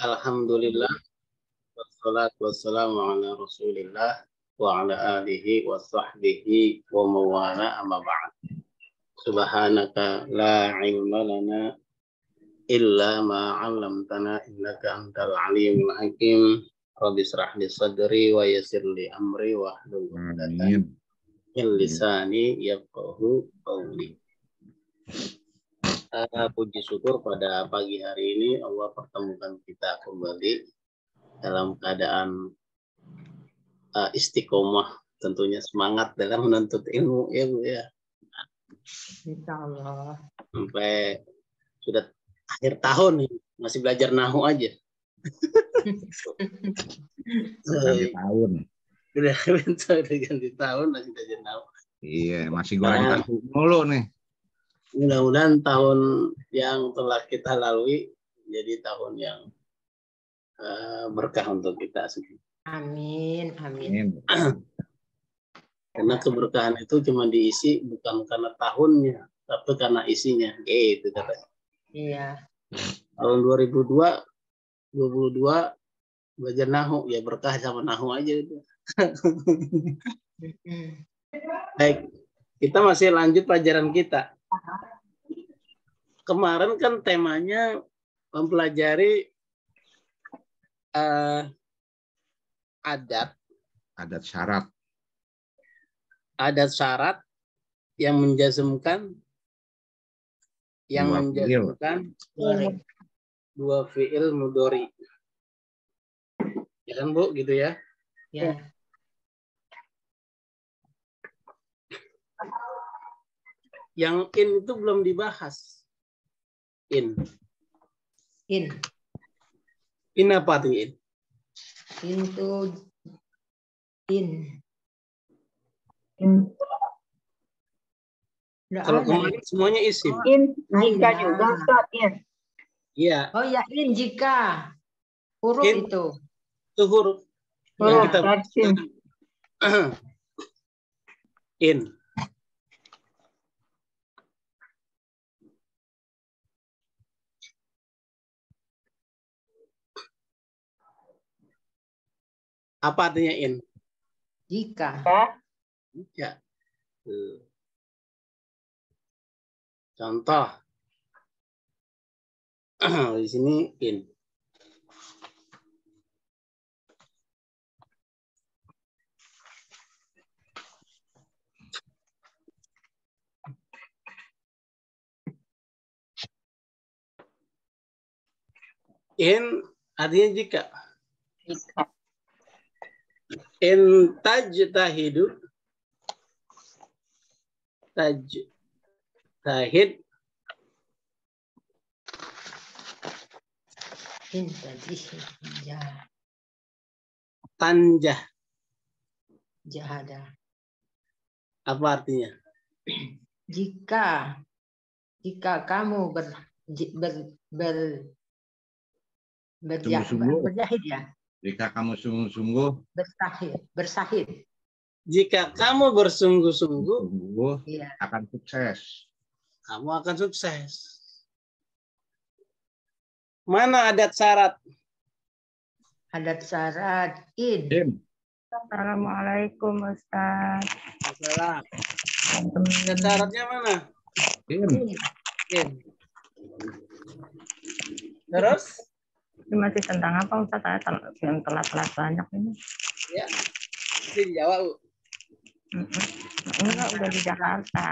Alhamdulillah, wassalatu wassalamu ala Rasulillah wa ala alihi wa sahbihi wa mawala amma ba'd. Subhanaka la ilma lana illa ma 'allamtana innaka antal alimul hakim. Rabbi israh li sadri wa yassir li amri wa hlul 'uqdatam min lisani yafqahu qawli. Puji syukur pada pagi hari ini Allah pertemukan kita kembali dalam keadaan istiqomah, tentunya semangat dalam menuntut ilmu ya Bu ya. Insya Allah. Sampai sudah akhir tahun nih, masih belajar nahu aja. Ganti tahun. Udah ganti tahun masih belajar nahu. Iya, masih goreng tahu mulu nih. Mudah-mudahan tahun yang telah kita lalui jadi tahun yang berkah untuk kita semua. Amin, amin. Karena keberkahan itu cuma diisi bukan karena tahunnya, tapi karena isinya. Gitu katanya. Iya. Tahun 2022 belajar nahu, ya berkah sama nahu aja itu. Baik, kita masih lanjut pelajaran kita. Kemarin kan temanya mempelajari adat syarat yang menjazmkan dua fiil mudhari. Ya kan Bu, gitu ya? Ya. Yang in itu belum dibahas. In apa tuh in? Kalau kemarin semuanya isim. In jika juga Ustaz in. Iya. Oh ya, in jika huruf in, itu huruf yang kita in. Apa artinya in? Jika. Ya. Contoh. Di sini in. In artinya jika. In tajtahid tanjah jahada. Apa artinya? Jika kamu berjahid ya. Jika kamu sungguh-sungguh bersahid. Jika kamu bersungguh-sungguh akan sukses. Kamu akan sukses. Mana adat syarat? Adat syarat in. Assalamualaikum Ustaz. Masalah. Adat syaratnya mana? In. Terus? Ini masih tentang apa Ustaz? Yang telat-telat banyak ini. Ya. Masih di Jawa, Bu. Enggak, udah di Jakarta.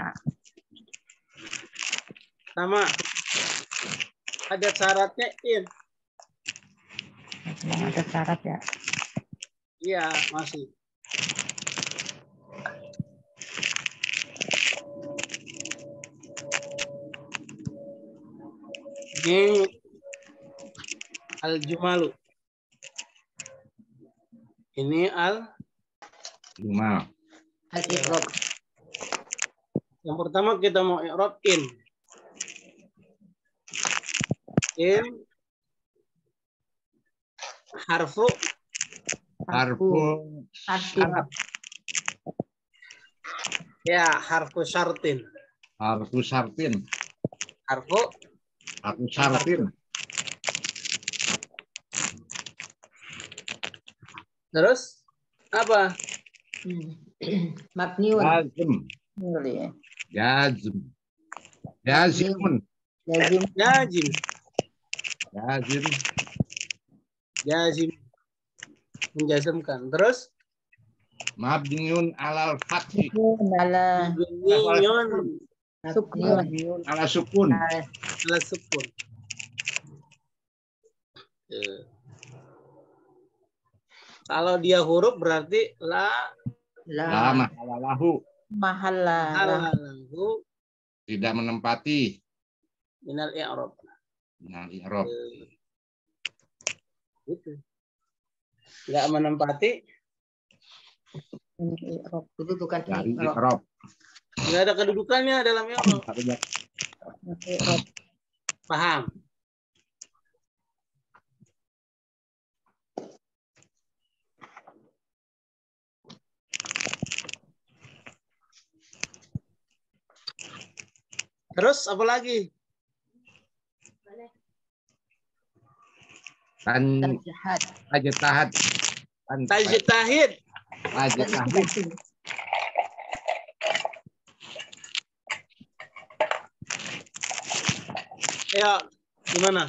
Sama. Adat syaratnya in. Ada syarat ya? Iya, masih. Ini al-jumalu. Ini Jumal. Al-i'rab. Yang pertama kita mau i'rab in. In harfu syarat. Ya, harfu syartin. Harfu syartin. Harfu Harfu syartin. Terus apa? Mabniun. Jazm. Jazm. Jazimun. Jazim. Jazim. Jazim. Jazim. Menjazmkan. Terus Mabniun alal fathi. Ala Mabniun Mabniun. Mabniun ala sukun. ala sukun. Kalau dia huruf berarti la La mahalalahu. mahala. halahu Tidak menempati. minal i'rab. Nah, i'rab. Gitu. Enggak menempati, Kedudukan Dari i'rab. i'rab. enggak ada kedudukannya dalam i'rab. Paham? Terus apa lagi? Tajhad. Tajtahad. Tajtahid. Tajtahid. Ya, gimana?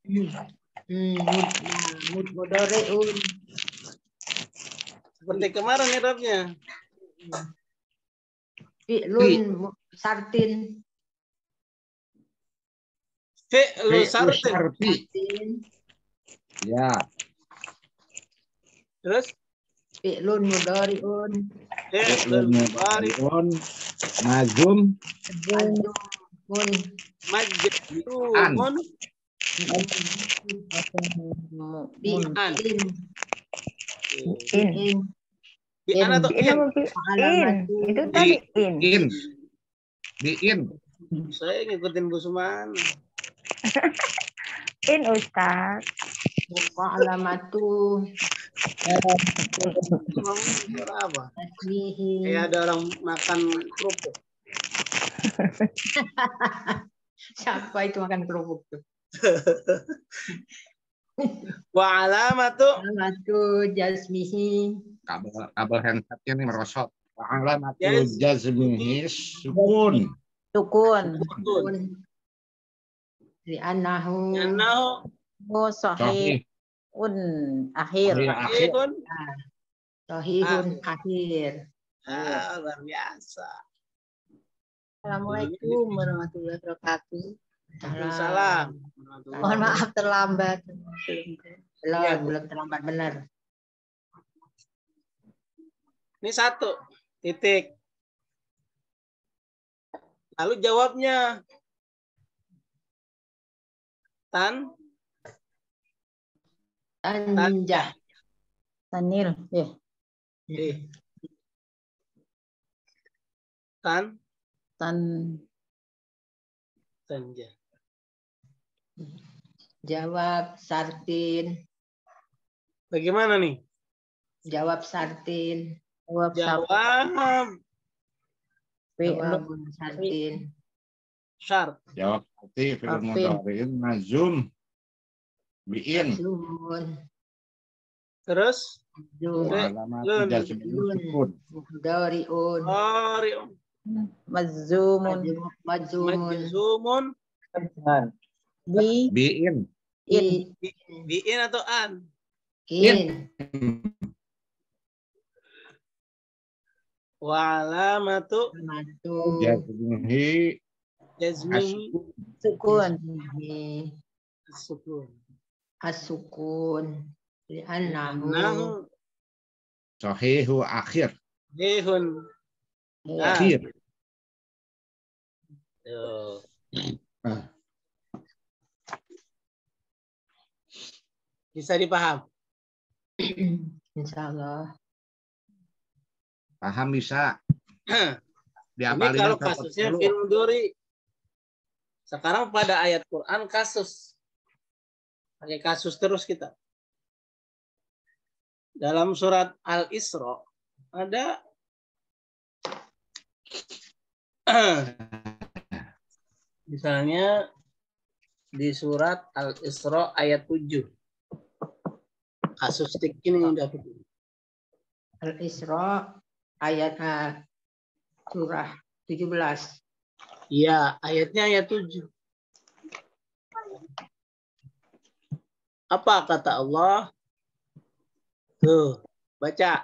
Mudhari'un. Seperti kemarin i'rabnya. Fi'lun sartin. Fi'lu sartin. Sarti. Ya. Terus Fi'lun mudhari'un. fi'lun mudhari Mudhari'un. Mazum. Majzumun. majzumun Bi'an. In. bi'an atau In in? apa Bi? In. Itu tadi in. In. Bi'in. Saya ngikutin Bu Suman. In Ustaz. Wa alamatu Suara apa? tasbihi. Kayak ada orang makan kerupuk. Siapa itu makan kerupuk tuh? Wa alamatu Alamatu jazmihi. Kabel handsetnya ini merosot. Alamatu Yes. jazmihi sukun. Sukun. Li'annahu annahu Sahih. Sahih. Akhir. Sahih akhir. sahihun. sahihun akhir. Luar biasa. Assalamualaikum warahmatullahi wabarakatuh. Waalaikumsalam. Mohon maaf terlambat. Belum terlambat benar. Ini satu titik. Lalu jawabnya Tanjah. Tanil. Ya. Tan Tan. tanja. Jawab sartin. Bagaimana nih? Jawab sartin. Jawab Jawab Jawab sartin. syarat. Jawab seperti fi'il Arfin. mudhari'in mazum. Bi'in. Zumun. Terus Zum. Alamatu jazmihi sukun. Mudhari'un. qari'un. Mazzumun. Majzumun. Majzumun. Bi. Bi'in. In. Bi'in atau an? In. Wa alamatu Alamatu Jazmihi jazmihi Sukun. sukun. as-sukun. Li'annahu Nahu sahihu akhir. dehun. Akhir. Tuh. Bisa dipaham? insyaallah. Paham bisa. Ini Diapalin kalau kasusnya film dori. Sekarang pada ayat Quran kasus. Pakai kasus terus kita. Dalam surat Al-Isra ada misalnya di surat Al-Isra ayat 7. Kasus tik ini dapat. Al-Isra ayat surah 17. Iya, ayatnya ayat 7. Apa kata Allah? Tuh, baca.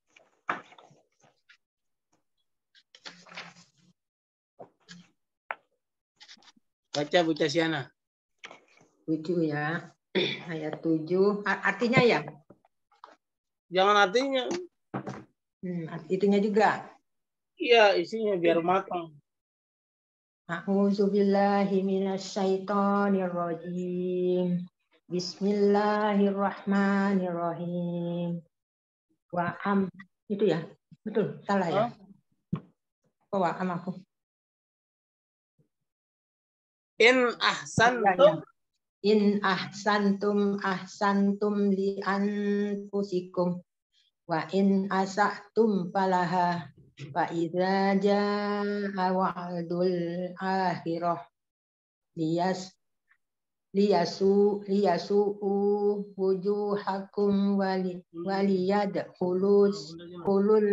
Baca Bu Casyana. 7 ya. Ayat 7. Artinya ya? Jangan artinya. Itunya juga. Iya, isinya biar matang. A'udzubillahi minasyaitonirrajim. Bismillahirrahmanirrahim. Itu ya? Betul, salah ya? Oh, aku. In ahsantum. In ahsantum li anfusikum wa in asa'tum falaha fa idza jaa wa'dul akhirah liyasu'u wujuhakum waliyadkhulul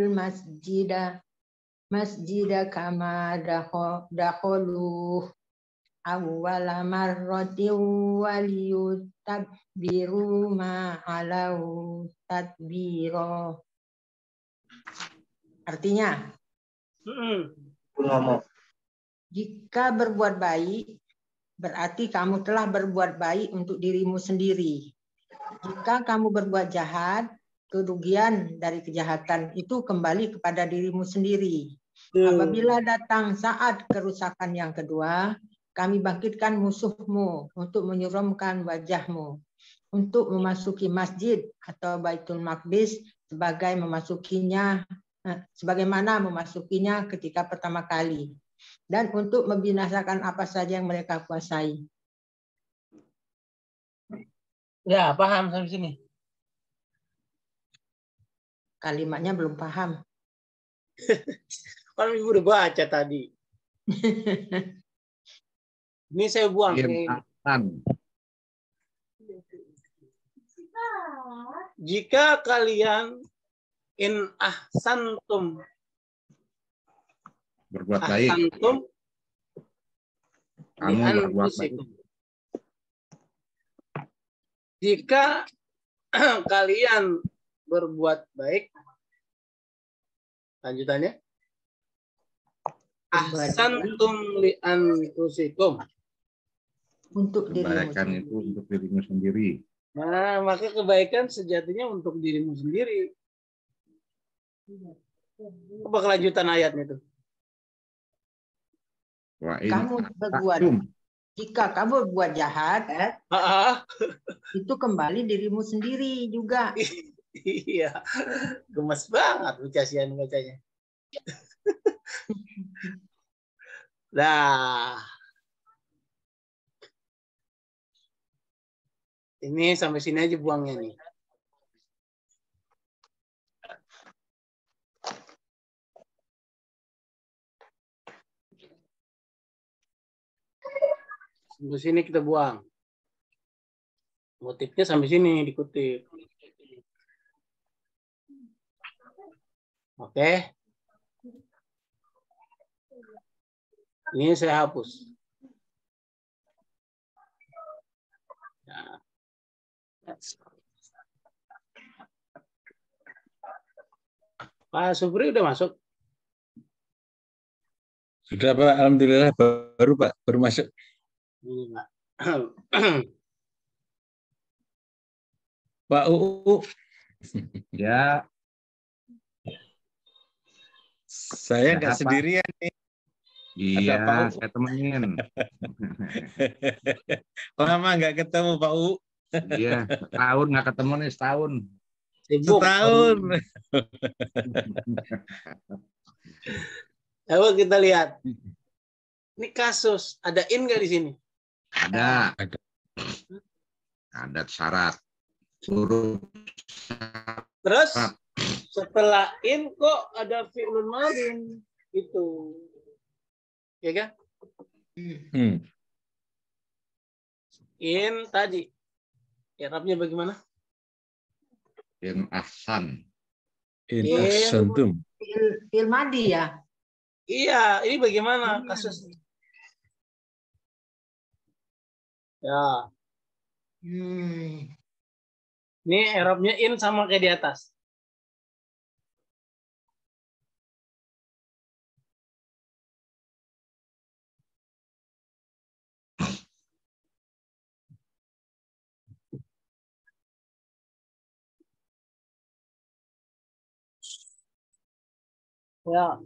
masjida kama dakhuluh awwala marratin waliyutabbiru ma alau tadbira. Artinya, jika berbuat baik, berarti kamu telah berbuat baik untuk dirimu sendiri. Jika kamu berbuat jahat, kerugian dari kejahatan itu kembali kepada dirimu sendiri. Apabila datang saat kerusakan yang kedua, kami bangkitkan musuhmu untuk menyuramkan wajahmu, untuk memasuki masjid atau Baitul Maqdis sebagaimana memasukinya ketika pertama kali, dan untuk membinasakan apa saja yang mereka kuasai. Ya, paham sampai sini. Kalimatnya belum paham. Kan Ibu udah baca tadi. Ini saya buang. Jika kalian in ahsantum berbuat baik, ahsantum kamu berbuat baik. Jika kalian berbuat baik, lanjutannya ahsantum li anfusikum, untuk kebaikan dirimu itu untuk dirimu sendiri. Nah, maka kebaikan sejatinya untuk dirimu sendiri. Apa kelanjutan ayatnya itu? Jika kamu berbuat jahat, itu kembali dirimu sendiri juga. Iya, gemes banget Bu Casyana bacanya. Nah, ini sampai sini aja buangnya nih. Sampai sini kita buang. Motifnya sampai sini dikutip. Oke. Ini saya hapus. Nah. Pak Supri udah masuk? Sudah Pak, alhamdulillah baru masuk. Ini Pak. Pak UU. Ya. Saya nggak sendirian nih. Iya, saya temenin. Lama nggak ketemu Pak UU. Iya, setahun nggak ketemu nih, setahun. Setahun. Coba kita lihat. Ini kasus, ada in nggak di sini? Ada. Ada syarat. Suruh. Terus setelah in kok ada fi'lun madin gitu. Ya kan? In tadi. I'rabnya bagaimana? In ahsan. In Il- ahsantum. Fi'il madi ya. Iya, ini bagaimana kasusnya? Ya, ini Arabnya in sama kayak di atas. Ya.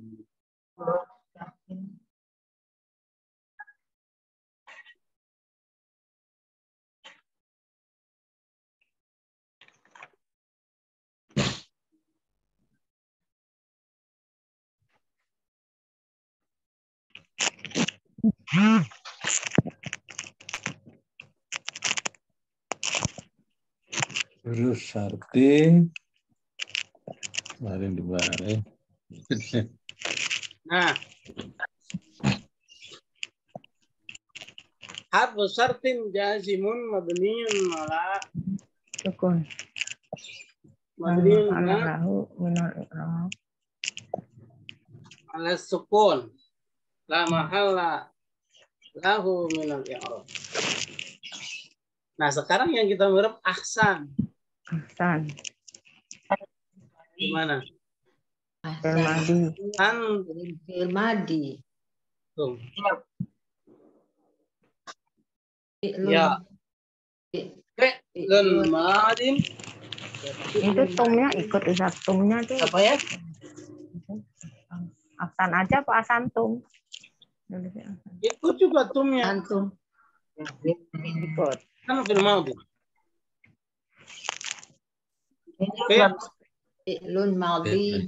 Terus sartin. Kemarin dibalik. Nah, harfu syartin jazimun mabniun ala Sukun. mabniun Lahu minal i'rab. ala sukun. La mahalla lahu minal i'rab. Nah, sekarang yang kita mirip ahsan. Ahsan. Gimana? Fi'il madi. An Fi'il madi. tuh. Fi'lun- Ya. Fi'lun madin. Itu tumnya ikut Ustaz. Tumnya tuh Apa ya? ahsan aja apa asantum? Ikut juga tumnya. Antum. Ikut. Kan fi'il madin. Fi'lun madi.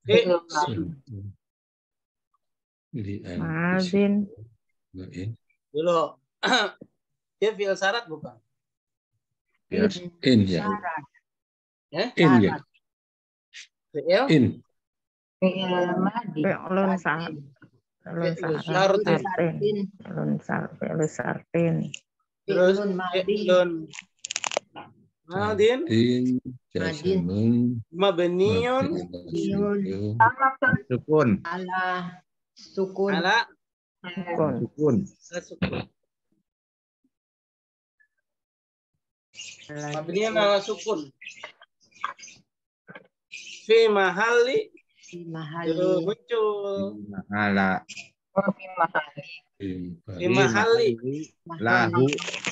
Mazin. Dulu. Dia fi'il syarat bukan? Ya, in ya. Syarat. Ya? In ya. Fi'il In. Fi'il madi. Fi'lun syarat. Fi'lun Fi'lun syartin. Syartin. Fi'lun syartin. terus Fi'lun madi. fi'lun madin In. Jazimun. mabniun Sukun. Ala sukun. ala Sukun. Sukun. sukun. Mabniun ala sukun. Fi mahalli Fi itu mahali. muncul. Ala. Fi mahalli Lahu.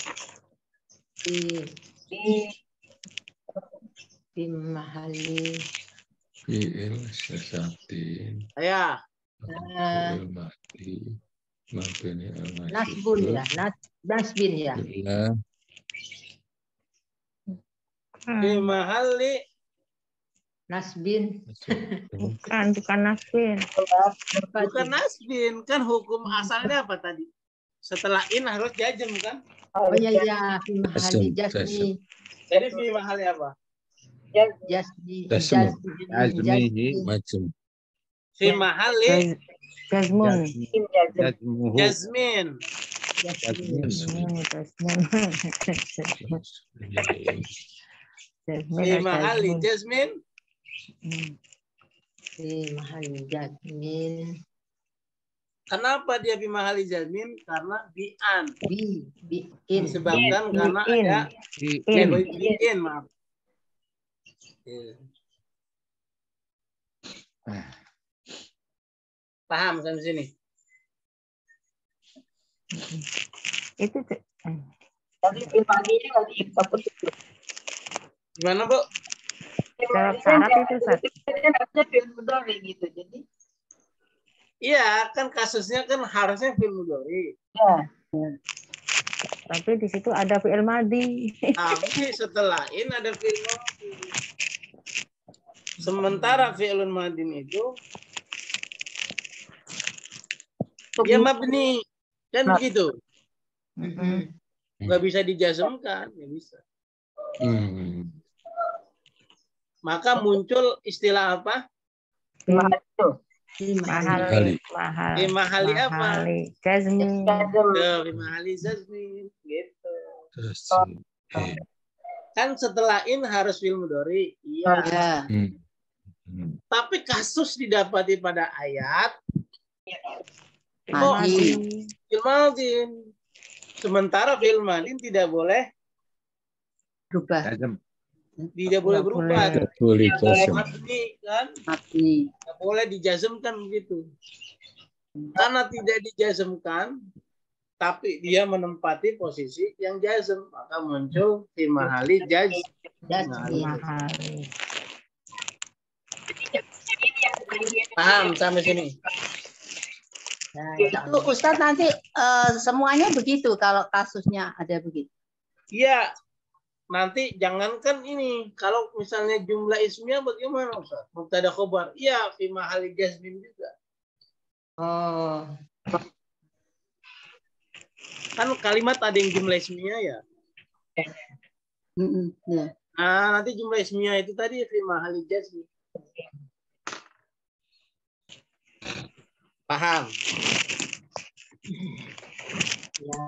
Fi mahali. Fi'il syasatin. ya Fi'il mati. Mabni Nasbun ya. Nasbin ya. Bila. fi mahalli Nasbin. Bukan nasbin. bukan nasbin kan hukum asalnya apa tadi? Setelah in harus jazm kan? Oh iya iya. Fi mahali jasmi. Jadi fi mahalli apa? Jasmi. Jasmu. Jasmi. Macam. Fi mahalli Jazmun. Jazmuhu. jazmin. Jazmun. Fi mahalli jazmin Fi mahali jasmin. kenapa dia fi mahalli jazmin? Karena bi'an. In. Disebabkan karena In. ada In. bi'in, maaf. Paham sampai sini? Itu Gimana, Bu? syarat itu Ustaz. Iya, kan kasusnya kan harusnya fi'il mudhari. Tapi di situ ada fi'il madi. Tapi setelah ini ada fi'il madi. Sementara fi'ilun madin itu dia mabni. Kan begitu. Nggak bisa dijazmkan, nggak bisa. Maka muncul istilah apa? Mahali. Mahali apa? Mahali. Jazmi. Mahali jazmi. Gitu. Kan setelah in harus fi'il mudhari. Iya. Tapi kasus didapati pada ayat Madi. fi'il madin. Sementara fi'il madin tidak boleh Berubah. Jazm. tidak boleh berubah. Tidak boleh jazm. Mabni kan Madi. tidak boleh dijazmkan begitu. Karena tidak dijazmkan, tapi dia menempati posisi yang jazm, maka muncul fi mahali jazm. Paham sampai sini? Nah, Itu Ustadz nanti semuanya begitu kalau kasusnya ada begitu. Iya. Nanti jangankan ini, kalau misalnya jumlah ismnya bagaimana Ustaz? Mubtada khobar. Iya, fi mahali jazmin juga. oh, Kan kalimat ada yang jumlah ismiyah ya. Ya. Nah, nanti jumlah ismiyah itu tadi fi mahali jazmi. Paham? ya.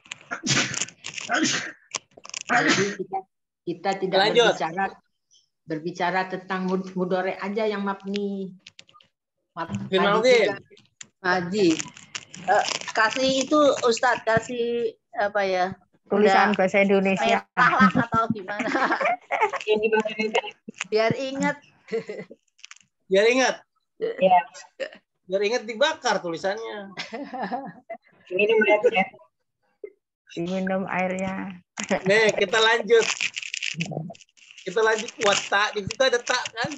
Jadi kita tidak Lanjut. berbicara tentang mudore aja yang mabni. Fi'il madin. Madi. Kasih itu Ustadz kasih apa ya? Tulisan Udah bahasa Indonesia. merah lah atau gimana? Biar ingat. Biar ingat. Ya. Biar ingat dibakar tulisannya. Diminum airnya. Nih, kita lanjut. Kita lanjut buat tak. Di situ ada tak kan?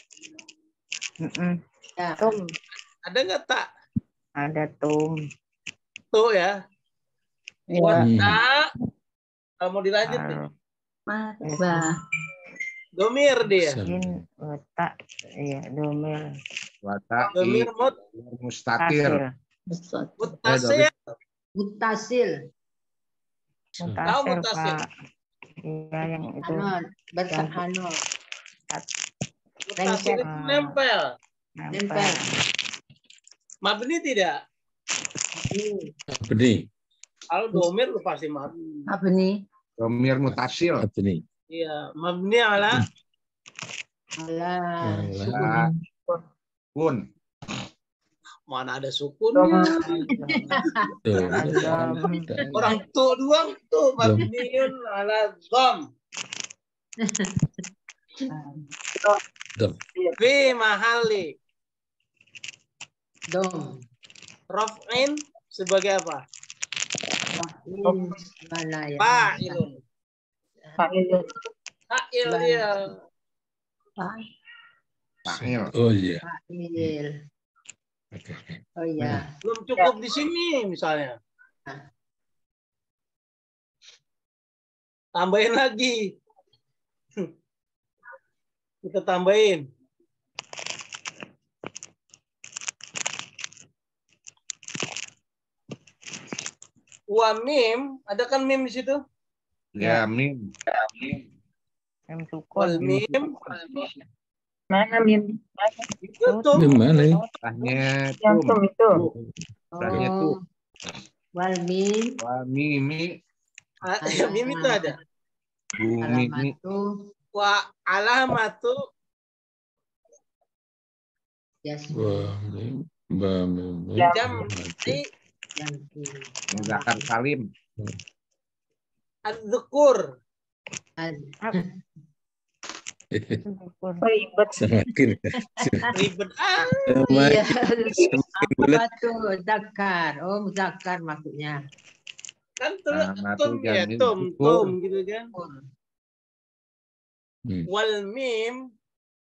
Ya. Tum, Ada nggak tak? ada tum. Tuh ya. Buat tak. Kalau mau dilanjut nih. Bah. Domir dia. In letak, iya, domil. Wata'i Domir mustatir. mutasil. Mutasil. Tahu Mutasil, mutasil? Pak. Iya, yang itu. Bersahano. Mutasil itu nempel. Nempel. Mabni tidak? Abni. Kalau domir lu pasti mabni. Apa nih? Domir mutasil. Abni. Iya, mabni ala Alah. Kun. mana ada sukunnya. Tuh, Orang tuh doang tuh mabniun ala dham. Dham. Fi mahali Dom. raf'in sebagai apa? Mana ya? Fa'ilun. Fa'il dia. Fa'il. Oh iya. Fa'il. Oke. Oh iya. Belum cukup di sini misalnya. Tambahin lagi. Kita tambahin. Wa mim, ada kan mim di situ? Ya, mim. Mim Wal sukun. mim. Mana mim? Itu tuh. Di mana ya? Tanya Yang tum. tum itu. Tanya tuh. Wal mim. Wa mimi. Ya, mim itu ada. Bumi. Alamatu. Wa alamatu. Yasmi. Wah, ini Jam. Muzakkar salim. Ad-dhukur. Ribet. Semakin Ribet. Iya. semakin bulat. Apa tuh? Zakar. Oh, zakar maksudnya. Kan tuh Alamatu tum ya, jamin tum dhukur. gitu kan. Hmm. Wal mim.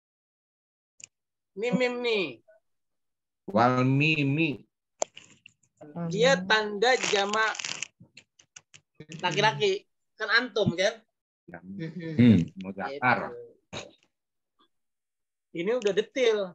Mim nih. Wal mimi. Dia tanda jamak laki-laki. Kan antum kan? Muzakkar. Ini udah detail.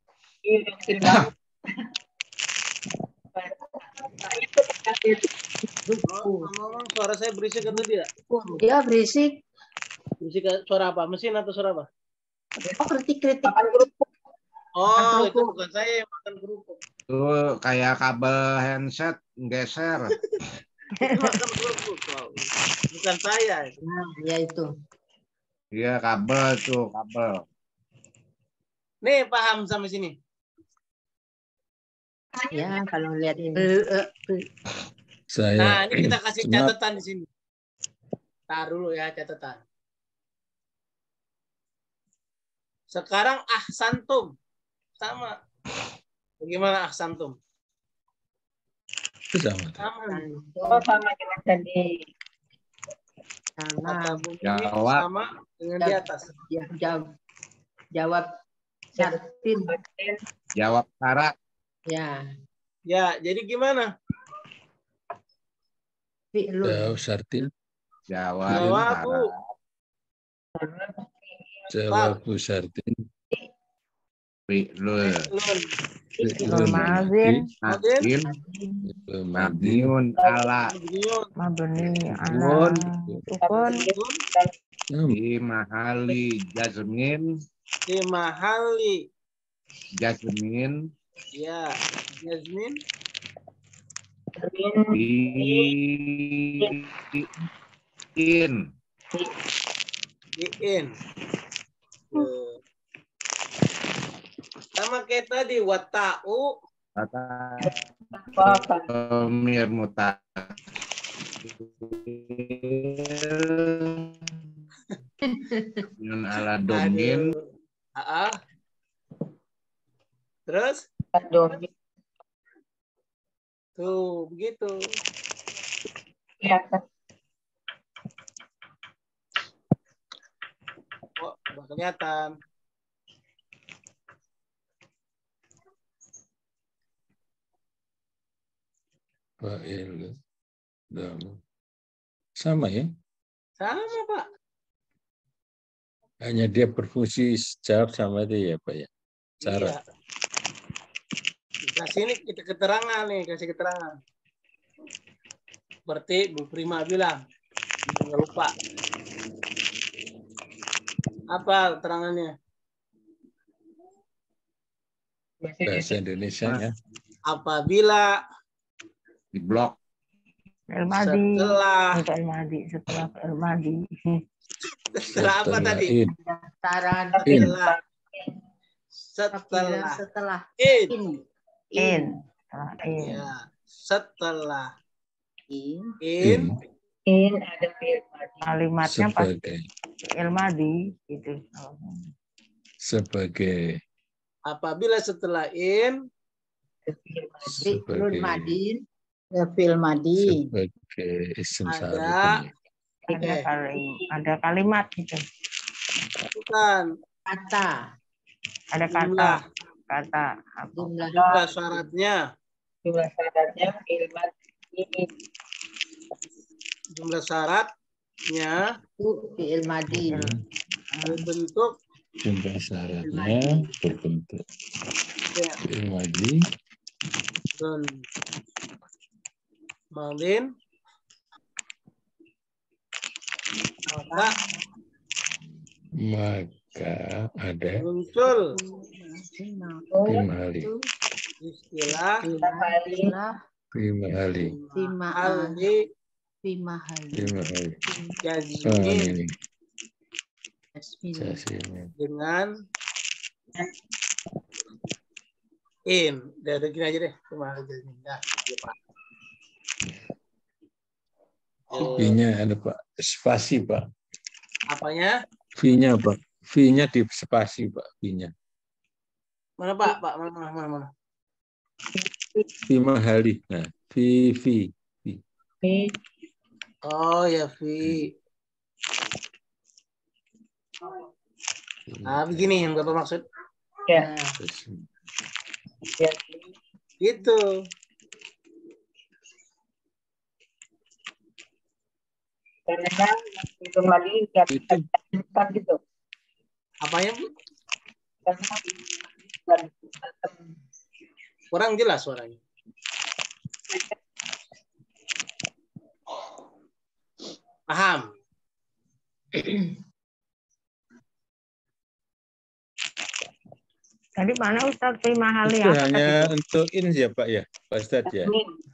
Ngomong suara saya berisik atau tidak? Ya berisik. Berisik suara apa? Mesin atau suara apa? Oh, kritik-kritik. Oh, itu bukan saya yang makan kerupuk. Tuh kayak kabel handset geser. Itu makan kerupuk. Bukan saya. Nah, ya itu. Iya kabel tuh kabel. Nih paham sampai sini. Ya, kalau lihat ini. Nah, Saya ini kita kasih cuma catatan di sini. Taruh dulu ya catatan. Sekarang ahsantum. Sama. Bagaimana ahsantum? sama. Sama. Oh, sama dengan tadi. Sama. Kata bunyi Jawab. sama dengan di atas. Ya, jawab Syartin. Jawab Sarah. Ya, Ya, jadi gimana? fi'lun. Jawab Sartin. Jawab Jawabu. Sarah. Jawab Sartin. Fi'lul. Fi'lun. Mazin. Nadin. Mabniun ala. Mabni ala Sukun. sukun. Di mahali jazmin. Di mahali. Jazmin. Ya, Jasmine. In. Diin. Sama kayak tadi wata'u Kata Mir muta. Yun ala domin. Terus tuh begitu. Oh, udah kelihatan. Fa'il. Sama ya? Sama, Pak. Hanya dia berfungsi jawab sama itu ya, Pak ya. Cara. Iya. Kasih ini kita keterangan nih, kasih keterangan. Seperti Bu Prima bilang, jangan lupa. Apa keterangannya? Bahasa Indonesia ya. Apabila Di blok. Al-Madi. setelah Untuk Al-Madi. Setelah Al-Madi. setelah apa tadi? Saran. Setelah In. In. Setelah in. ya, setelah In. ada Kalimatnya pasti Sebagai. Al-Madi. Gitu. Sebagai. apabila setelah in Fi'lun Sebagai. madin. fil madi. Sebagai isim ada Ada kalimat gitu. bukan Kata. Ada jumlah kata. jumlah syaratnya Jumlah syaratnya fil madi. jumlah syaratnya Fi'il madin. berbentuk jumlah syaratnya berbentuk ya, fi'il madhi dan malin maka ada muncul fi'il mahali istilah fi'il mahali alhi fi'il mahali jazmin ini jasmin dengan in. Dari gini aja deh, cuma jazmin. Dah, lupa. V-nya ada Pak spasi Pak Apanya? V-nya Pak V-nya di spasi Pak V-nya Mana Pak? Pak mana? V mahali nah V Oh ya, Vi. Nah, begini yang Bapak maksud. Ya. Gitu. Karena itu lagi itu gitu. Apanya, Bu? Karena Kurang jelas suaranya. Paham? Tadi mana Ustadz Primahali itu apa hanya tadi? untuk in ya Pak ya Pak Ustadz ya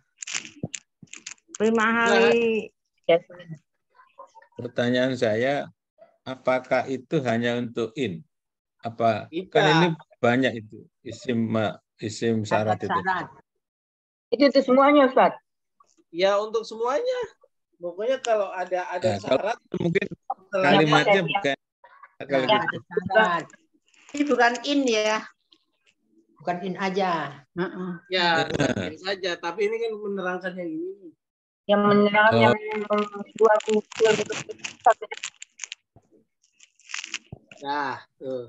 Primahali pertanyaan saya apakah itu hanya untuk in Apa Tidak. kan ini banyak itu isim syarat itu. Syarat. Itu semuanya, Ustaz. Ya untuk semuanya. Pokoknya kalau ada Nah, kalau syarat, mungkin setelahnya kalimatnya bukan kalau Nah, gitu. ada syarat. Ini bukan in ya. Bukan in aja. Heeh. ya bukan ini saja. Tapi ini kan menerangkan yang ini. Yang menyerang Oh. yang dua kumpul satu. Nah, tuh.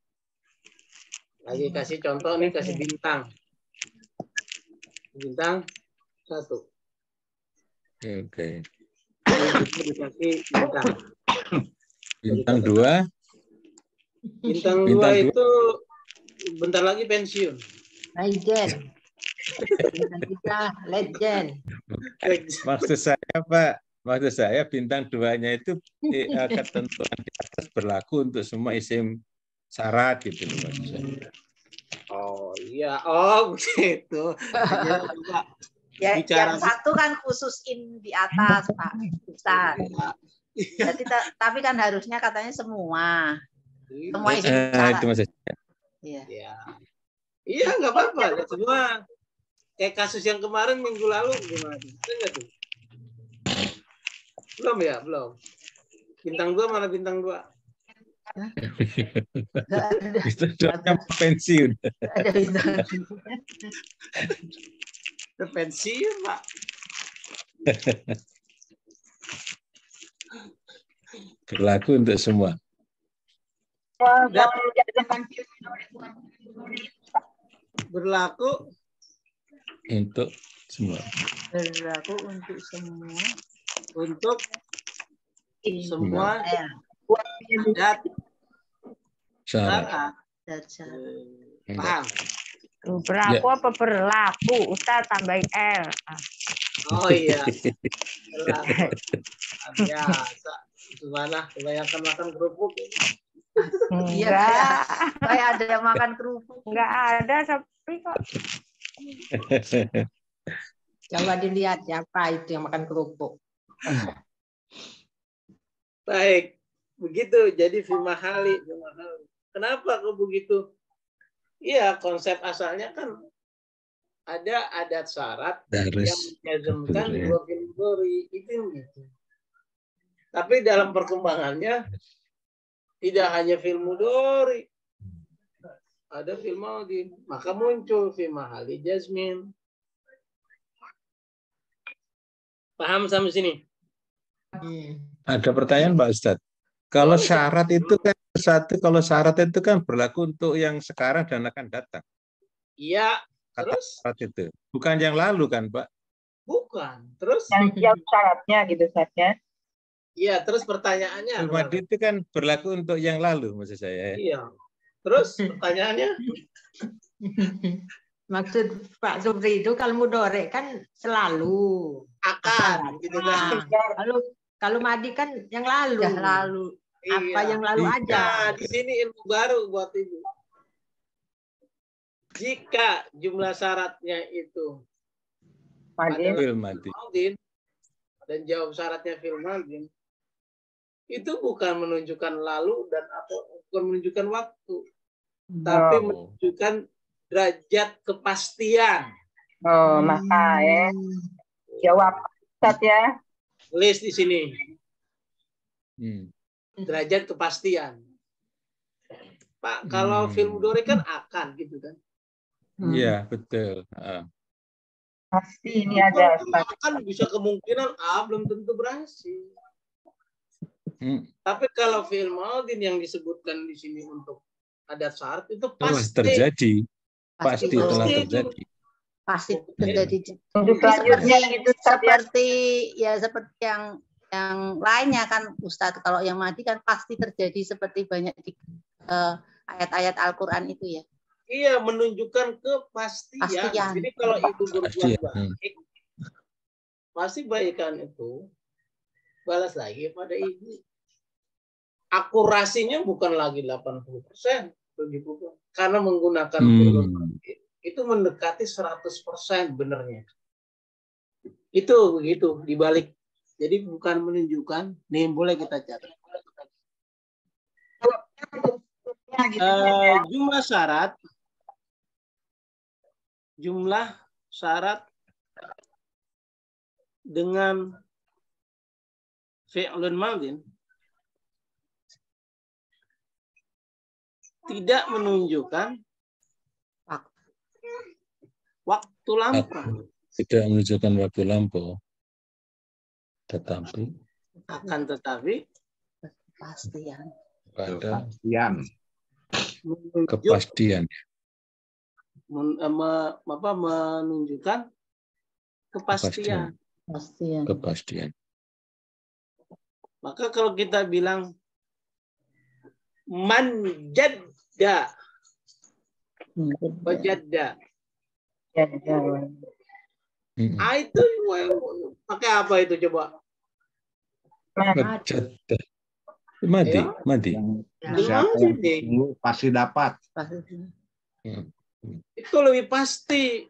Lagi kasih contoh nih, kasih bintang. Bintang 1. Oke. Dikasih bintang. Bintang 2. Bintang 2 Bintang dua. itu bentar lagi pensiun. Legend. Bintang 3, legend. Maksud saya Pak, maksud saya bintang 2-nya itu ketentuan di atas berlaku untuk semua isim syarat gitu loh maksud saya. Oh iya, oh begitu. Ya, Bicara- yang satu kan khusus in di atas, Pak Ustaz. Jadi, tapi kan harusnya katanya semua. Semua isim syarat. Itu maksud saya. Iya. Ya. Iya, nggak apa-apa. Lihat semua. Kayak kasus yang kemarin minggu lalu gimana? Enggak tuh? Belum ya? Belum. Bintang 2 mana bintang 2? Itu doanya pensiun. Ada bintang. Pensiun, Pak. Berlaku untuk semua. Yang menjadikan Berlaku Untuk semua. Berlaku untuk semua. untuk semua Ya, adat Syarat. syarat. baca. Paham? Berlaku apa berlaku? Ustaz tambahin L. Oh iya. Biasa. Gimana? Kebanyakan makan kerupuk. Iya, Enggak, kayak ada yang makan kerupuk. enggak ada sepi kok. Coba dilihat siapa itu yang makan kerupuk. Baik. Begitu. Jadi fimahali. Kenapa kok begitu? Iya, konsep asalnya kan ada adat syarat yang Harus. menjazmkan Betul, ya. dua fi'il mudhari itu gitu. Tapi dalam perkembangannya tidak hanya fi'il mudhari, ada fi'il madhi, maka muncul fi mahali jazmin. Paham sampai sini? Ada pertanyaan Pak Ustadz. Kalau syarat itu kan kalau syarat itu kan berlaku untuk yang sekarang dan akan datang. Iya, Kata terus syarat itu. Bukan yang lalu kan Pak? bukan. Terus yang syaratnya gitu, Ustaz ya. iya, terus pertanyaannya Al-Madi itu kan berlaku untuk yang lalu maksud saya. iya. Terus pertanyaannya Maksud Pak Supri itu kalau mudorek kan selalu. akan gitu kan. Kalau Madi kan yang lalu. Sudah lalu. Apa Iya. yang lalu aja. Nah, di sini ilmu baru buat Ibu. Jika jumlah syaratnya itu Madin. Fil Madi. Maldin dan jawab syaratnya fil madin, itu bukan menunjukkan lalu dan atau bukan menunjukkan waktu, tapi menunjukkan derajat kepastian. Oh, maka ya. Jawab, Ustaz ya. Tulis di sini Hmm. derajat kepastian. Pak, kalau fil mudhari kan akan gitu kan? Iya, betul. Pasti ini ada, Ustaz. Kan bisa kemungkinan belum tentu berhasil. Hmm. Tapi kalau fi'il madin yang disebutkan di sini untuk adat syarat itu Telah pasti terjadi. Pasti Pasti telah itu. terjadi. Pasti terjadi. Untuk selanjutnya gitu, Ustaz ya. Seperti yang lainnya kan Ustadz, kalau yang Madi kan pasti terjadi seperti banyak di ayat-ayat Al-Quran itu ya. Iya, menunjukkan kepastian. Pastian. Jadi kalau ibu berbuat Pastian. baik, pasti baikan itu balas lagi pada ibu. Akurasinya bukan lagi 80%, begitu. Karena menggunakan fi'il madhi, itu mendekati 100% benernya. Itu begitu dibalik. Jadi bukan menunjukkan, nih boleh kita catat. gitu ya. Jumlah syarat dengan fi'lun madin tidak menunjukkan waktu lampau. Tidak menunjukkan waktu lampau. Tetapi Kepastian. pada Kepastian. kepastian. Menunjukkan kepastian. Kepastian. Maka kalau kita bilang man jadda wajadda, itu pakai apa itu coba? Wajadda. Mati. Siapa yang dulu pasti dapat. Itu lebih pasti.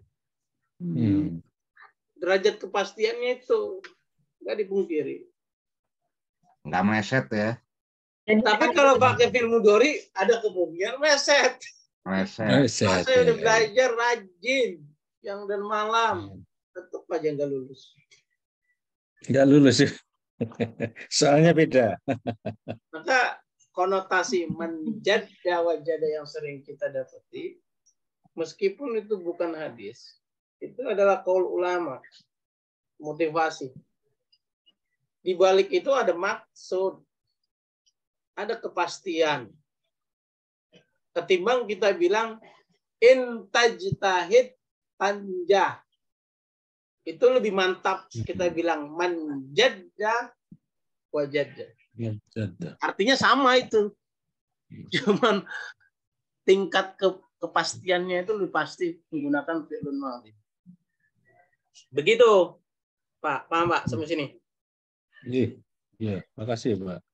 Derajat kepastiannya itu nggak dipungkiri. Nggak meleset ya. Tapi kalau pakai fi'il mudhari ada kemungkinan meleset. Meleset. Saya udah belajar rajin siang dan malam, tetap aja nggak lulus. Nggak lulus. Soalnya beda. Maka konotasi menjadda wajada yang sering kita dapati, meskipun itu bukan hadis, itu adalah qaul ulama, motivasi. Di balik itu ada maksud, ada kepastian. Ketimbang kita bilang in tajtahid tanjah. Itu lebih mantap kita bilang manjadda wajadda. Artinya sama itu. Cuman tingkat kepastiannya itu lebih pasti menggunakan fi'lun madhi. Begitu, Pak. Paham, Pak? Sampai sini. Iya, makasih, Pak.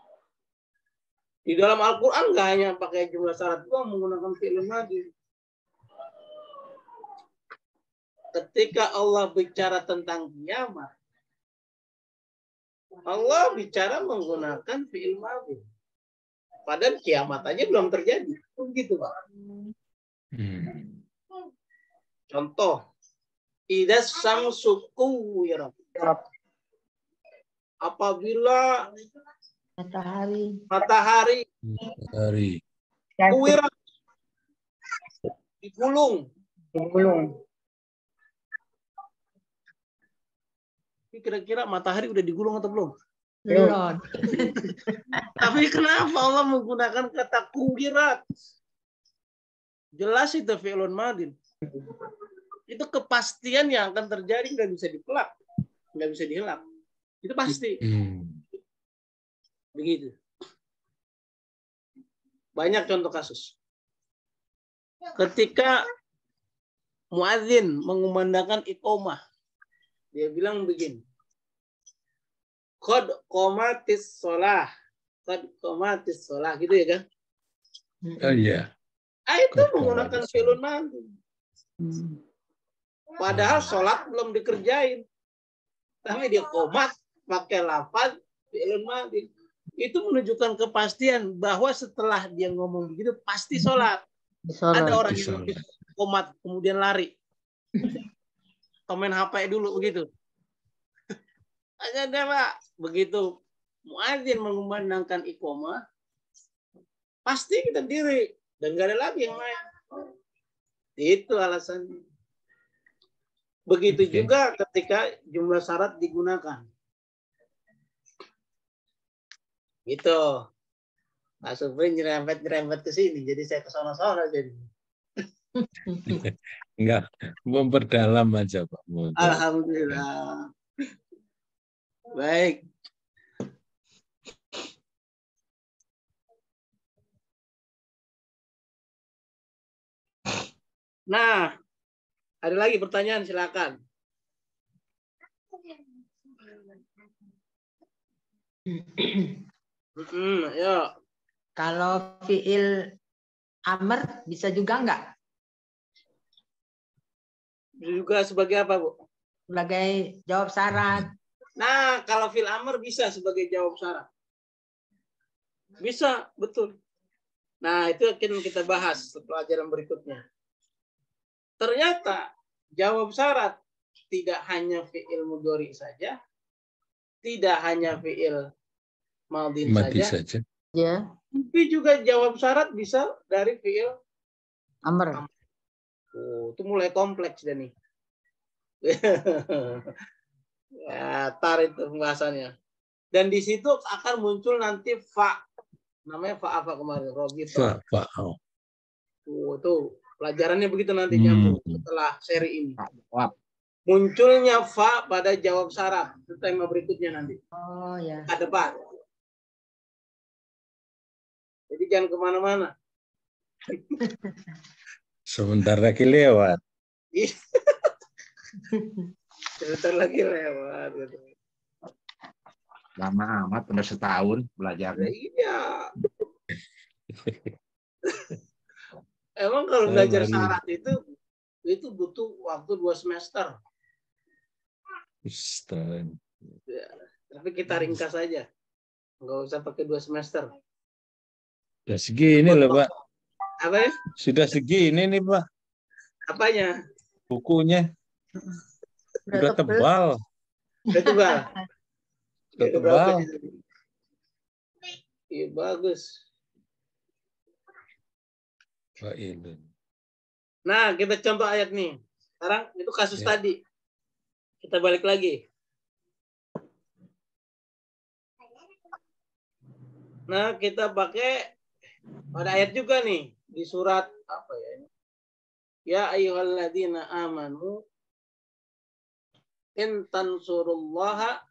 Di dalam Al-Quran nggak hanya pakai jumlah syarat doang menggunakan fi'lun madhi. Ketika Allah bicara tentang kiamat, Allah bicara menggunakan fi'il madhi. Padahal kiamat aja belum terjadi. Begitu, Pak. Contoh, idas samsu kuwirat. Apabila matahari kuwirat, digulung. Kira-kira matahari udah digulung atau belum? Belum. Tapi kenapa Allah menggunakan kata kuwirat? Jelas itu fi'lun madin. Itu kepastian yang akan terjadi, nggak bisa dipelak, nggak bisa dihelak. Itu pasti. Begitu. Banyak contoh kasus. Ketika muadzin mengumandangkan iqomah, dia bilang begini. Qad qomatis sholah. Qad qomatis sholah. Gitu ya kan? Oh iya. Itu menggunakan fi'lun madhi. Padahal sholat belum dikerjain. Tapi dia qomat pakai lafaz fi'lun madhi. Itu menunjukkan kepastian bahwa setelah dia ngomong begitu pasti sholat. Ada orang yang qomat kemudian lari. Komen HP dulu begitu. Ada Pak, begitu muadzin mengumandangkan iqomah, pasti kita diri dan nggak ada lagi yang lain. Itu alasannya. Begitu juga ketika jumlah syarat digunakan. Gitu. Pak Supri nyerempet ke sini, jadi saya ke sono-sono jadi. Enggak, memperdalam aja, Pak. Alhamdulillah. Baik. Nah, ada lagi pertanyaan, silakan. Ayo. Kalau fi'il amr bisa juga enggak? Juga sebagai apa, Bu? Sebagai jawab syarat. Nah, kalau fi'il amr bisa sebagai jawab syarat. Bisa, betul. Nah, itu akan kita bahas pelajaran berikutnya. Ternyata jawab syarat tidak hanya fi'il mudhari saja, tidak hanya fi'il madhin Mati saja, saja. Ya, tapi juga jawab syarat bisa dari fi'il amr. Oh, itu mulai kompleks dan nih. Ya, tar itu pembahasannya. Dan di situ akan muncul nanti fa. Namanya fa apa kemarin? Rogito. Fa. Tuh, pelajarannya begitu nanti nyambung setelah seri ini. Wap. Munculnya fa pada jawab syarat. Itu tema berikutnya nanti. Oh ya. Ke depan. Jadi jangan kemana-mana. Sebentar lagi lewat. Sebentar lagi lewat. Gitu. Lama amat, udah setahun Ya, belajarnya. iya. Emang kalau belajar syarat itu butuh waktu 2 semester. Ya, tapi kita ringkas aja. Nggak usah pakai 2 semester. Sudah segini loh, Pak. Apa ya? Sudah segini nih, Pak. Apanya? Bukunya. Udah tebal. Udah tebal. Udah tebal. Iya, bagus. Pak ini. Nah, kita contoh ayat nih. Sekarang itu kasus tadi. Kita balik lagi. Nah, kita pakai pada ayat juga nih di surat apa ya ini? Ya ayyuhalladzina amanu in tansurullaha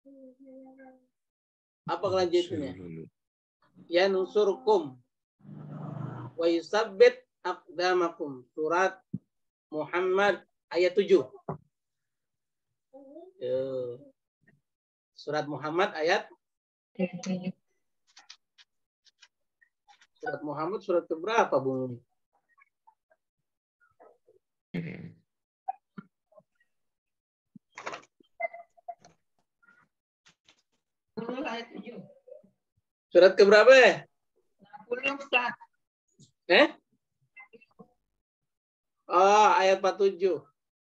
apa kelanjutannya? Ya nunsurkum wa yusabbit aqdamakum. Surat Muhammad ayat 7. Surat Muhammad ayat Surat Muhammad surat keberapa, Bung? Surat keberapa ya? 60, Ustaz. Oh, ayat 47.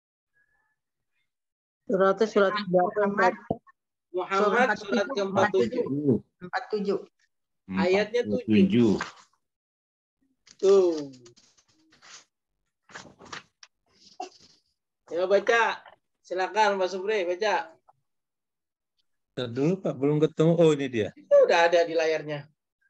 Surat Muhammad surat ke-47. 47. Ayatnya 7. Tuh. Ya baca. Silakan Pak Supri baca. Ntar dulu Pak, belum ketemu. Oh, ini dia. Udah ada di layarnya.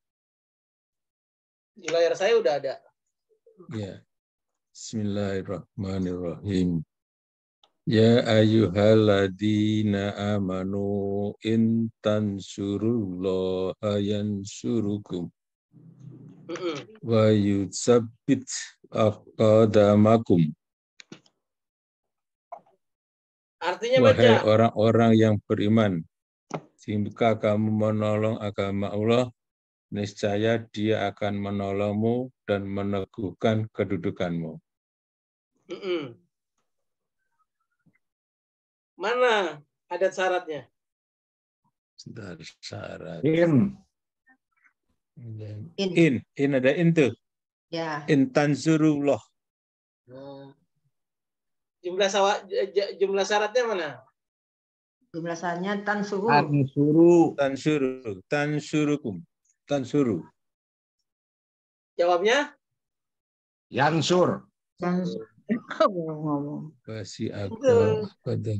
Di layar saya udah ada. Ya. Bismillahirrahmanirrahim. Ya ayyuhalladzina amanu in tansurullaha yansurukum wa yutsabbit aqdamakum. Artinya Wahai baca. orang-orang yang beriman, jika kamu menolong agama Allah, niscaya Dia akan menolongmu dan meneguhkan kedudukanmu. Mana adat syaratnya? Syarat. In. In ada in tuh. Ya. In tansurullah. Jumlah syaratnya mana? Jumlah syaratnya tansuru. Tansurukum. Tansuru. Jawabnya? Yansur. Kasih aku pada.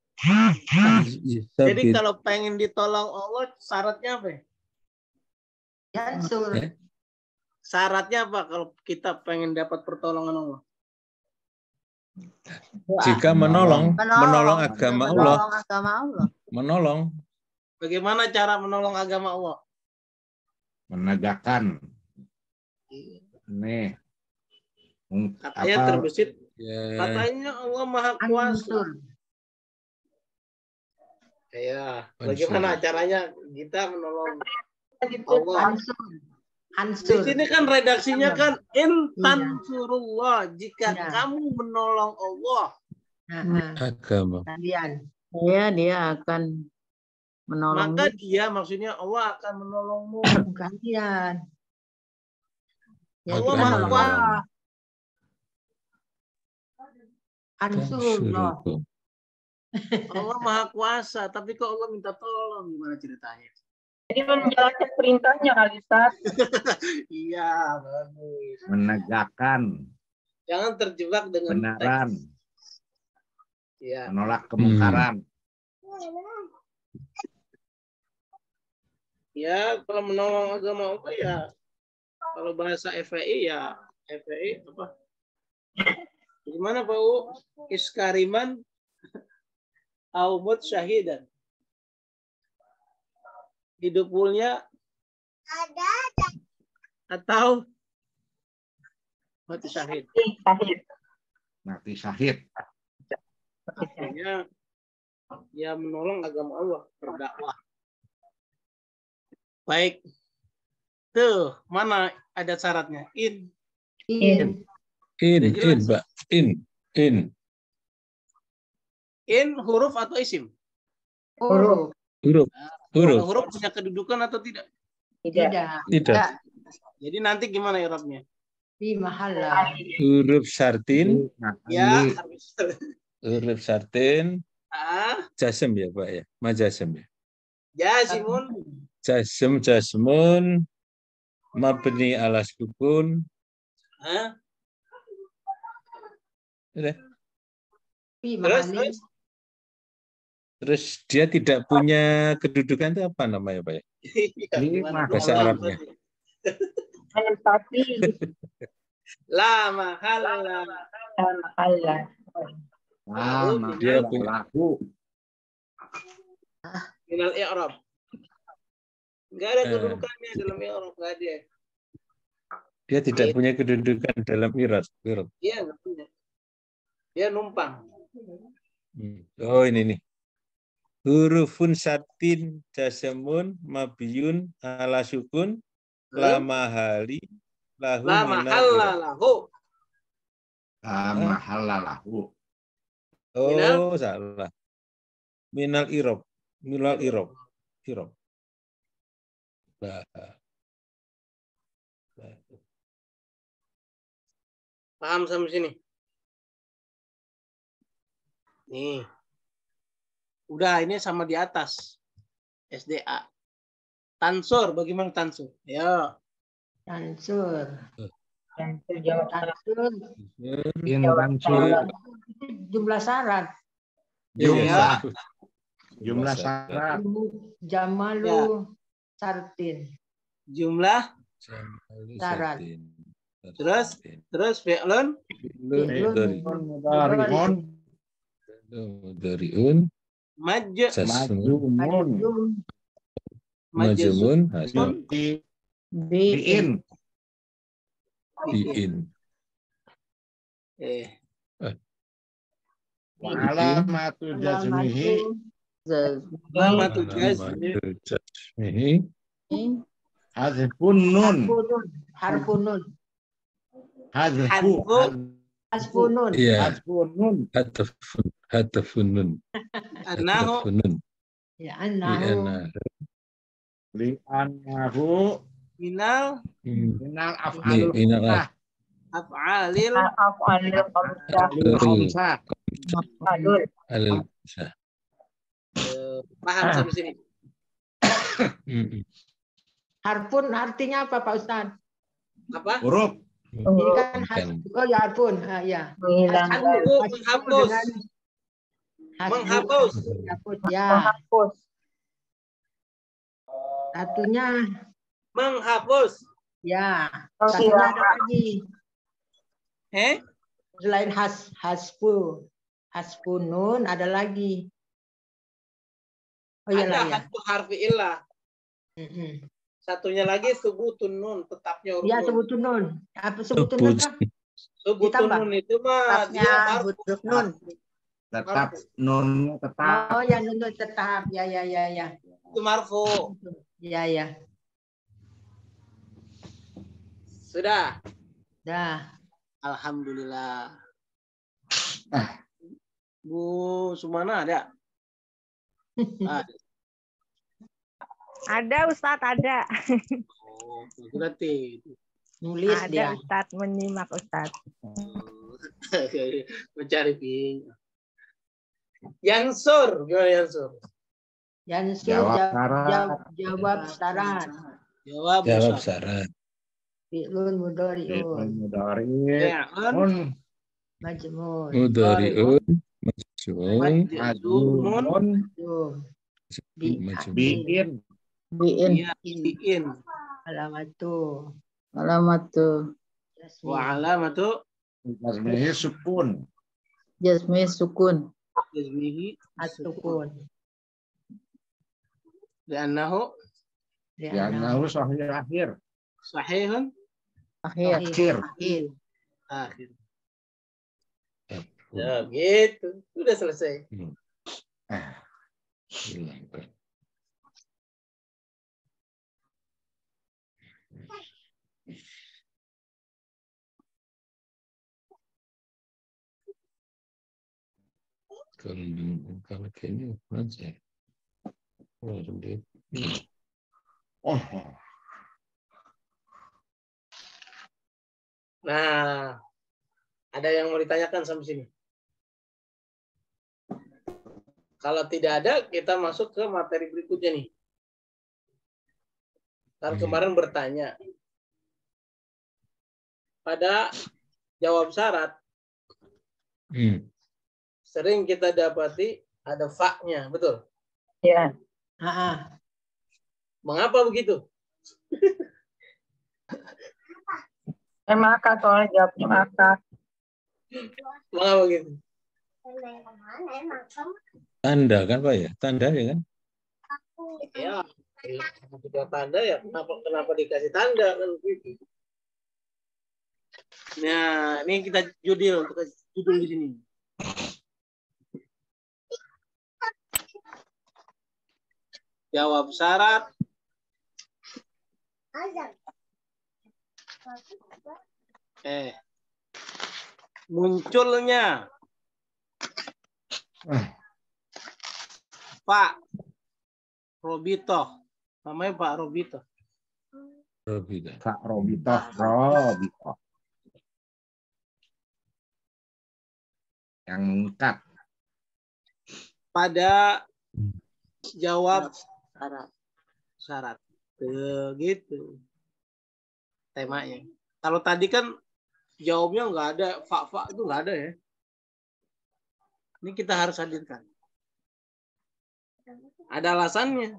Jadi kalau pengen ditolong Allah, syaratnya apa? Yansur. Syaratnya apa kalau kita pengen dapat pertolongan Allah? Jika menolong agama Allah. Menolong. Bagaimana cara menolong agama Allah? Menegakkan. Nih. Katanya terbesit. Katanya Allah Maha Kuasa. Ya, bagaimana caranya kita menolong Allah? Di sini kan redaksinya kan in tansurullah, jika kamu menolong Allah. Agama. Ya, dia akan menolong. Maka dia maksudnya Allah akan menolongmu. Gantian. Allah Maha Kuasa. Ansurullah. Allah Maha Kuasa, tapi kok Allah minta tolong, gimana ceritanya? Jadi menjalankan perintahnya kali Ustaz. Iya, bagus. Menegakkan Jangan terjebak dengan kebenaran, teks. Iya. menolak kemungkaran. Ya, kalau menolong agama Allah ya, kalau bahasa FPI ya FPI apa? Gimana Pak U? Iskariman aumut syahidan. Hidup mulia atau mati syahid. Sahih. Mati syahid. Artinya ya menolong agama Allah, berdakwah. Baik. Tuh, mana ada syaratnya? In. In. Mbak. In. In huruf atau isim? Huruf. Huruf. Kalau huruf punya kedudukan atau tidak? Tidak. Jadi nanti gimana i'rabnya? Fi mahallah. Huruf syartin. Ya. Huruf syartin. Jasem ya Pak ya? Majasem ya? Jasimun. Jasmun. Mabni ala sukun. Terus dia tidak punya kedudukan itu apa namanya Pak ya? Bahasa Arabnya. La mahalla. Dia punya laku. Minal i'rab. Enggak ada kedudukannya dalam i'rab, enggak ada. Dia tidak punya kedudukan dalam i'rab. Iya, enggak punya. Dia numpang. Oh ini nih. Hurufun syartin jasamun mabiyun ala sukun la mahali lahu La mahalla lahu. La mahalla lahu. Oh, salah. Minal irob. Minal irob. Irob. Paham sampai sini? Nih. Udah, ini sama di atas. SDA. Tansur, bagaimana tansur? Ya. Tansur. Jumlah syarat. Jumlah syarat. Jamalu sartin. Jumlah syarat. Terus fi'lun mudhari'un majzumun bi'in. Alamatu jazmihi hazfun nun. Harfun nun. Hazfun nun. Iya. Hazfun nun. Hatafun nun. Annahu. Ya annahu. Li'annahu Minal af'alil khamsah. Paham sampai sini? Harfun artinya apa Pak Ustaz? Apa? Huruf. Ini kan oh ya harfun. Ya. Menghapus. Ya. Satunya menghapus. Ya. Satunya ada lagi. Selain hasfunun ada lagi. Oh iya lah ya. Ada harfi illah. Satunya lagi subutun nun, tetapnya huruf. Ya subutun nun. Apa subutun nun? Subutun nun itu mah dia huruf nun. Tetap nun tetap. Oh ya nun tetap. Ya. Itu marfu. Ya. Sudah. Dah. Alhamdulillah. Bu Sumana ada? Ada Ustadz, ada. Oh, berarti Nulis Ada dia. Ustadz, menyimak Ustadz. Mencari ping. Yansur, gimana Yansur? Yansur Jawab syarat. jawab syarat. Jawab Jawab Ustaz. syarat. Fi'lun Fi'lun mudhari'un. mudhari. Fi'lun Un. Majmun. Mudhari'un. Majzum. Majzumun. Majzumun. Majzum. Bi'in. Bi'in. Ya, bi'in. Alamatu. Alamatu. Wa alamatu Jazmihi sukun. Jazmi sukun. jazmihi At-sukun. li'annahu Li'annahu sahih akhir. sahihun Akhir. Akhir. akhir. Ya, gitu. Sudah selesai. Hilang. Kalau kayaknya bukan saya. Oh. Nah, ada yang mau ditanyakan sampai sini? Kalau tidak ada, kita masuk ke materi berikutnya nih. Kan kemarin bertanya. Pada jawab syarat, sering kita dapati ada fa-nya, betul? Ya. Mengapa begitu? Maka soalnya jawabnya maka. Mengapa begitu? Tanda kan Pak ya? Tanda ya kan? Ya, sudah tanda ya. Kenapa dikasih tanda kan begitu? Nah, ini kita judul di sini. Jawab syarat. Munculnya Pak Robito. Namanya Pak Robito. Pak Robito. Robito. Yang mengikat. Pada jawab Syarat. Begitu temanya. Kalau tadi kan jawabnya nggak ada, fa itu nggak ada ya. Ini kita harus hadirkan. Ada alasannya.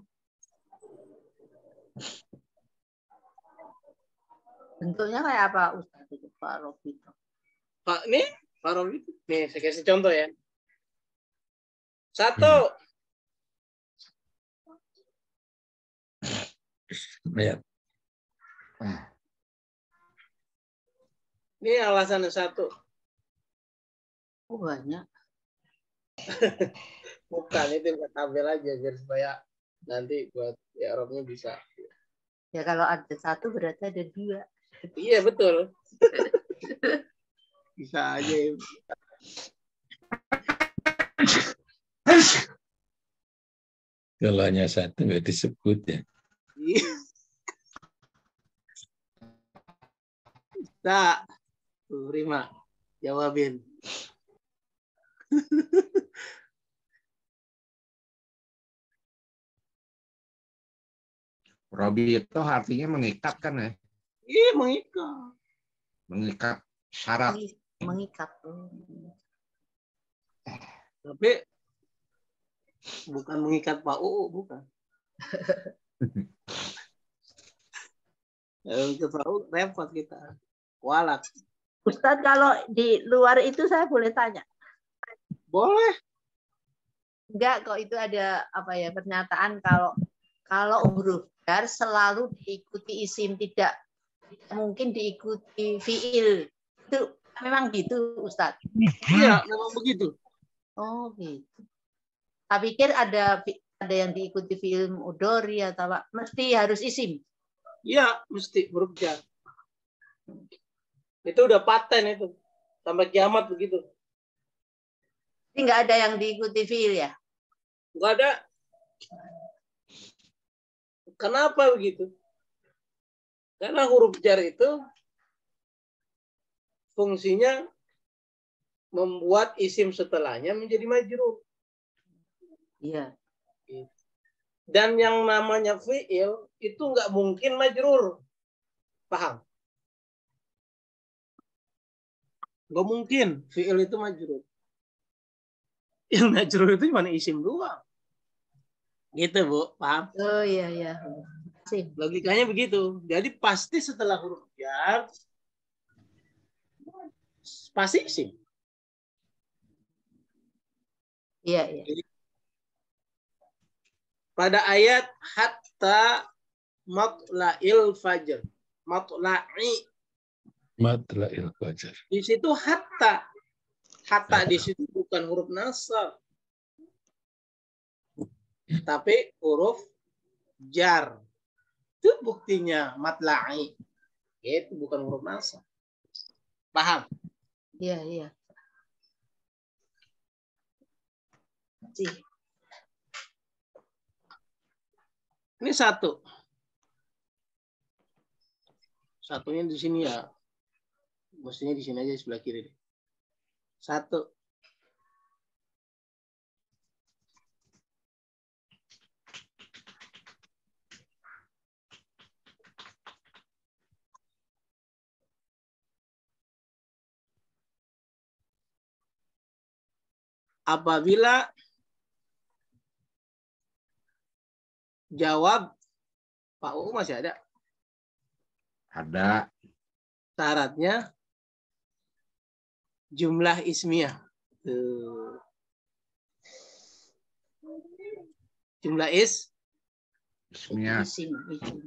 Bentuknya kayak apa Ustaz itu Pak Robito? Pak Robito. Nih saya kasih contoh ya. Satu. Ya. Ini alasan satu. Oh, banyak. Bukan, itu tabel aja biar supaya nanti buat ya Robnya bisa. Ya kalau ada satu berarti ada dua. Iya betul. Bisa aja. Kalau hanya satu nggak disebut ya. Nah, terima. Jawabin. Robi itu artinya mengikat kan ya? Iya, mengikat. Mengikat syarat. Mengikat. Tapi bukan mengikat Pak UU, bukan. Mengikat Pak UU repot kita. Walat. Ustadz kalau di luar itu saya boleh tanya? Boleh. Enggak kok, itu ada apa ya pernyataan kalau huruf jar selalu diikuti isim, tidak mungkin diikuti fiil. Itu memang gitu Ustadz? Iya, memang begitu. Oh gitu. Saya pikir ada yang diikuti fiil mudhari atau apa, mesti harus isim. Iya, mesti huruf jar. Itu udah paten itu. Sampai kiamat begitu. Ini nggak ada yang diikuti fiil ya? Nggak ada. Kenapa begitu? Karena huruf jar itu fungsinya membuat isim setelahnya menjadi majrur. Iya. Dan yang namanya fi'il itu nggak mungkin majrur. Paham? Nggak mungkin fi'il itu majrur. Yang majrur itu cuma isim doang. Gitu, Bu. Paham? Oh iya, iya. Sih. Logikanya begitu. Jadi pasti setelah huruf jar pasti isim. Iya, iya. Jadi, pada ayat hatta matla'il fajr. Matla'i. Matla'il fajr. Di situ hatta. Hatta di situ bukan huruf nasab. Tapi huruf jar. Itu buktinya matla'i. Itu bukan huruf nasab. Paham? Iya, iya. Sih. Ini satu. Satunya di sini ya. Mestinya di sini aja sebelah kiri. Satu. Apabila jawab Pak U masih ada? Ada. Syaratnya jumlah ismiyah. Tuh. Jumlah Ismiyah. Isim, isim.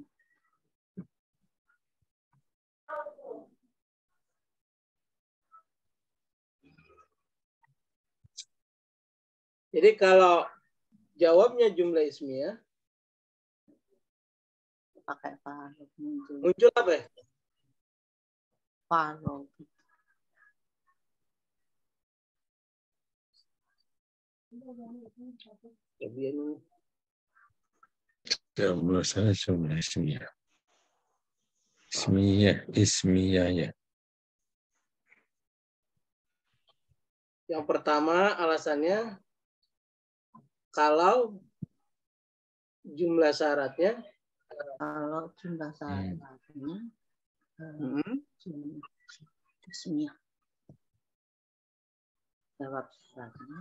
Jadi kalau jawabnya jumlah ismiyah, Pakai parok muncul. muncul apa ya? Parok. Jumlah saya jumlah ismiyah. Ismiyah ya. Yang pertama alasannya kalau jumlah syaratnya Kalau jumlah syaratnya ismiyah. Jawab syaratnya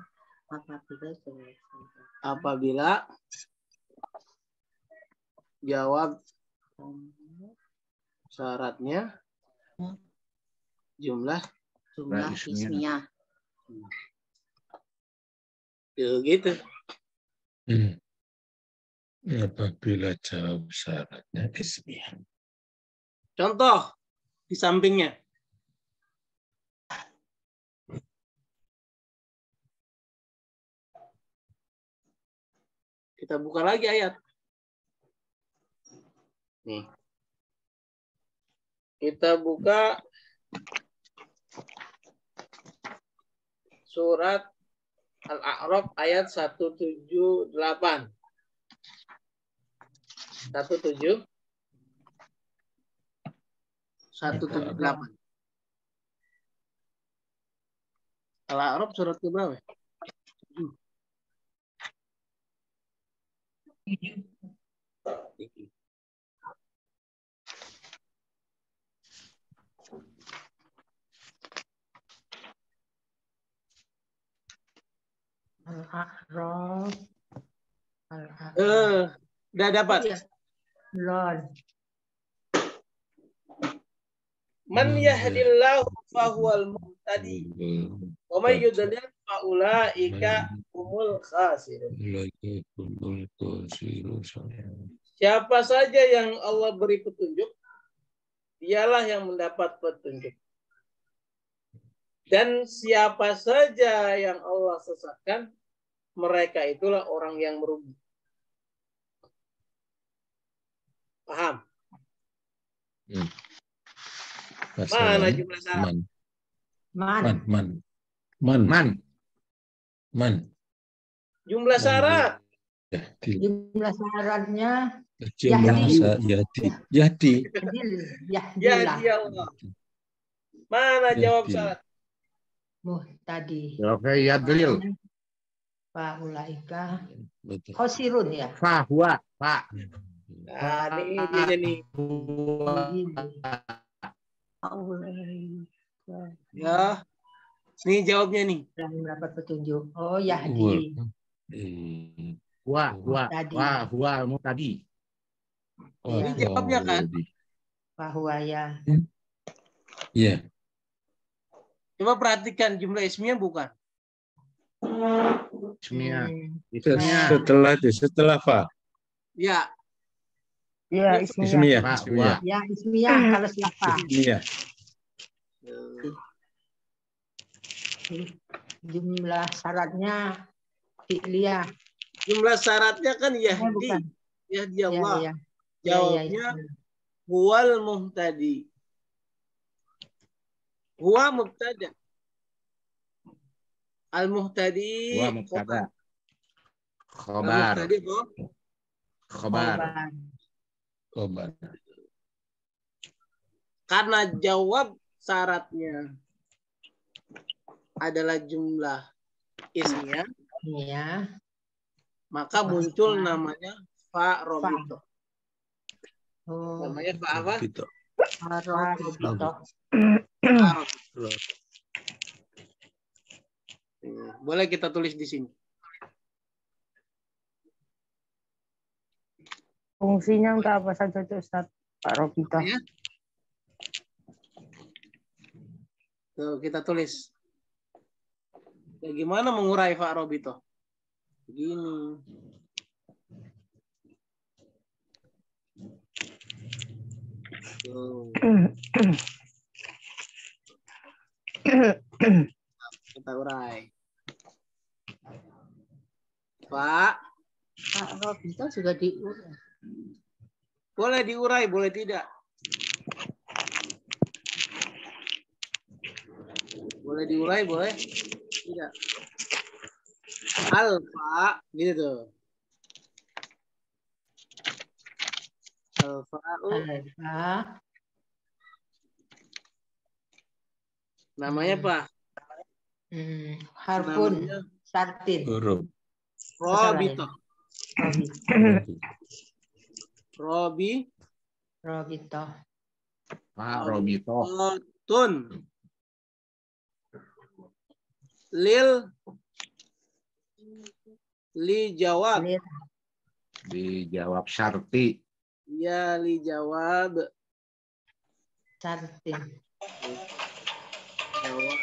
apabila jawab syaratnya jumlah ismiyah. gitu. Apabila jawab syaratnya ismiyah. Contoh di sampingnya. Kita buka lagi ayat. Nih. Kita buka surat Al-A'raf ayat 178. 178. Al-A'raf surat ke berapa? 7. Al-A'raf. Udah dapat. Iya. Belum. Man yahdillahu fahuwal muhtadi. Wa may yudlil fa ulaika humul khasirun. Siapa saja yang Allah beri petunjuk, dialah yang mendapat petunjuk. Dan siapa saja yang Allah sesatkan, mereka itulah orang yang merugi. Paham? Mana jumlah syarat? Man. Jumlah syarat. Jumlah syaratnya Yadi. Ya Allah. Mana jawab Yahdi. syarat? Muhtadi. Jawabnya ya dalil. Faulaika Betul. khosirun ya. Fahuwa. Fa. Nah, ini dia nih. Ya, ini jawabnya nih. Yang mendapat petunjuk. Oh, Yahdi. Huwa muhtadi. Iya. Ini jawabnya kan? Bahwa ya. Iya. Coba perhatikan jumlah ismiyah bukan? Ismiyah. Setelah fa. Ya. Ya, Ismiyah. Ismiyah. Ya, ismiyah kalau siapa? Ismiyah. Jumlah syaratnya fi'liyah. Jumlah syaratnya kan Yahdi. Bukan. Yahdi Allah. Ya, ya. Jawabnya huwal muhtadi. Huwa mubtada. Al muhtadi. Huwa mubtada. Khobar. Khobar. Khobar. Karena jawab syaratnya adalah jumlah ismiyah, Iya. maka muncul namanya fa robito. Oh, Namanya fa apa? Robito. Robito. Boleh kita tulis di sini. Fungsinya untuk apa saja tuh Ustaz? Pak Robito. Ya. Tuh, kita tulis. Ya, gimana mengurai fa robito? Begini. Tuh. Kita urai. Pak Robito juga diurai. boleh diurai, boleh tidak. Boleh diurai, boleh tidak. Alfa, gitu. Alfa, Alfa. namanya apa? Harfun. Namanya Sartin. Huruf. Robito. Robito. Pak Robito. Tun. Li jawab. Dijawab syarti. Ya, li jawab. Sartin. Jawab.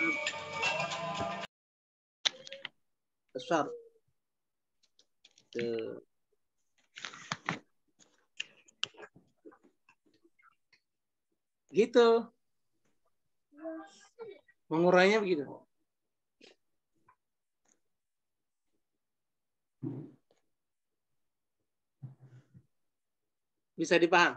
Besar. Gitu. Mengurainya begitu. Bisa dipaham?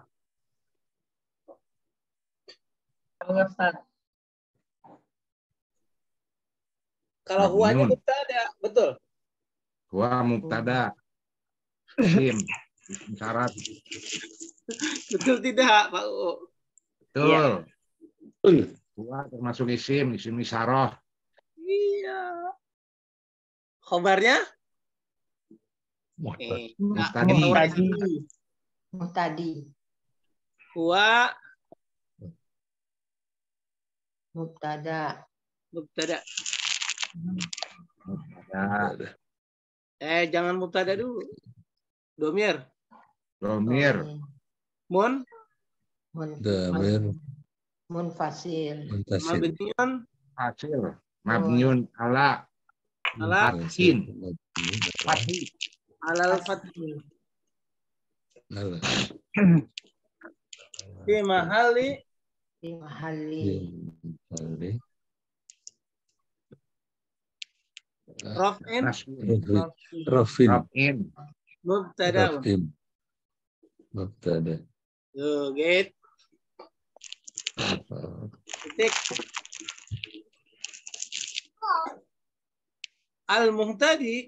Kalau huwanya mubtada, betul? Huwa mubtada. Isim syarat. Betul tidak, Pak U? Betul. Huwa termasuk isim isyarah. Iya. Khobarnya? Muhtadi. Huwa Mubtada. Jangan mubtada dulu. Domir. Mun. Damir. Munfasil. Mabniun. Hasil. Mabniun ala. Fathin. Alal fathi. Fi mahali. Rafin. Mubtada. Tuh, get. Titik. Al-muhtadi.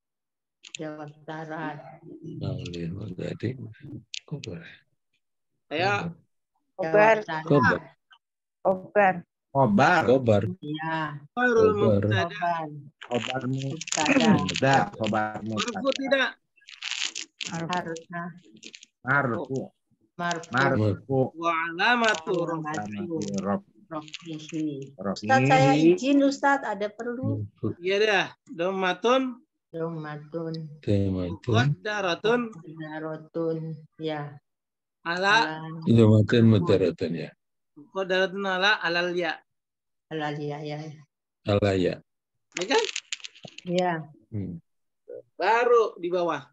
Jawab syarat. Saya Kobar. Jawab saya. Kobar. Kobar. Khobar. Kobar. Iya. Khairul Kobar. mubtada. Kobar. Khobar Mubtada. mubtada. Khobar Marfu mubtada. tidak? Harusnya Marfu. marfu. Marfu. Wa alamatu Alamatu. Rob. Rofihi. Ustadz saya Rofihi. izin Ustadz, ada perlu. Iya dah. Domatun Domatun. Tematun. muqaddaratun Darotun. Ya. ala Domatun mudaratun ya. muqaddaratun ala alal ya. Alalia ya. Alaya. Ya kan? Ya. Baru di bawah.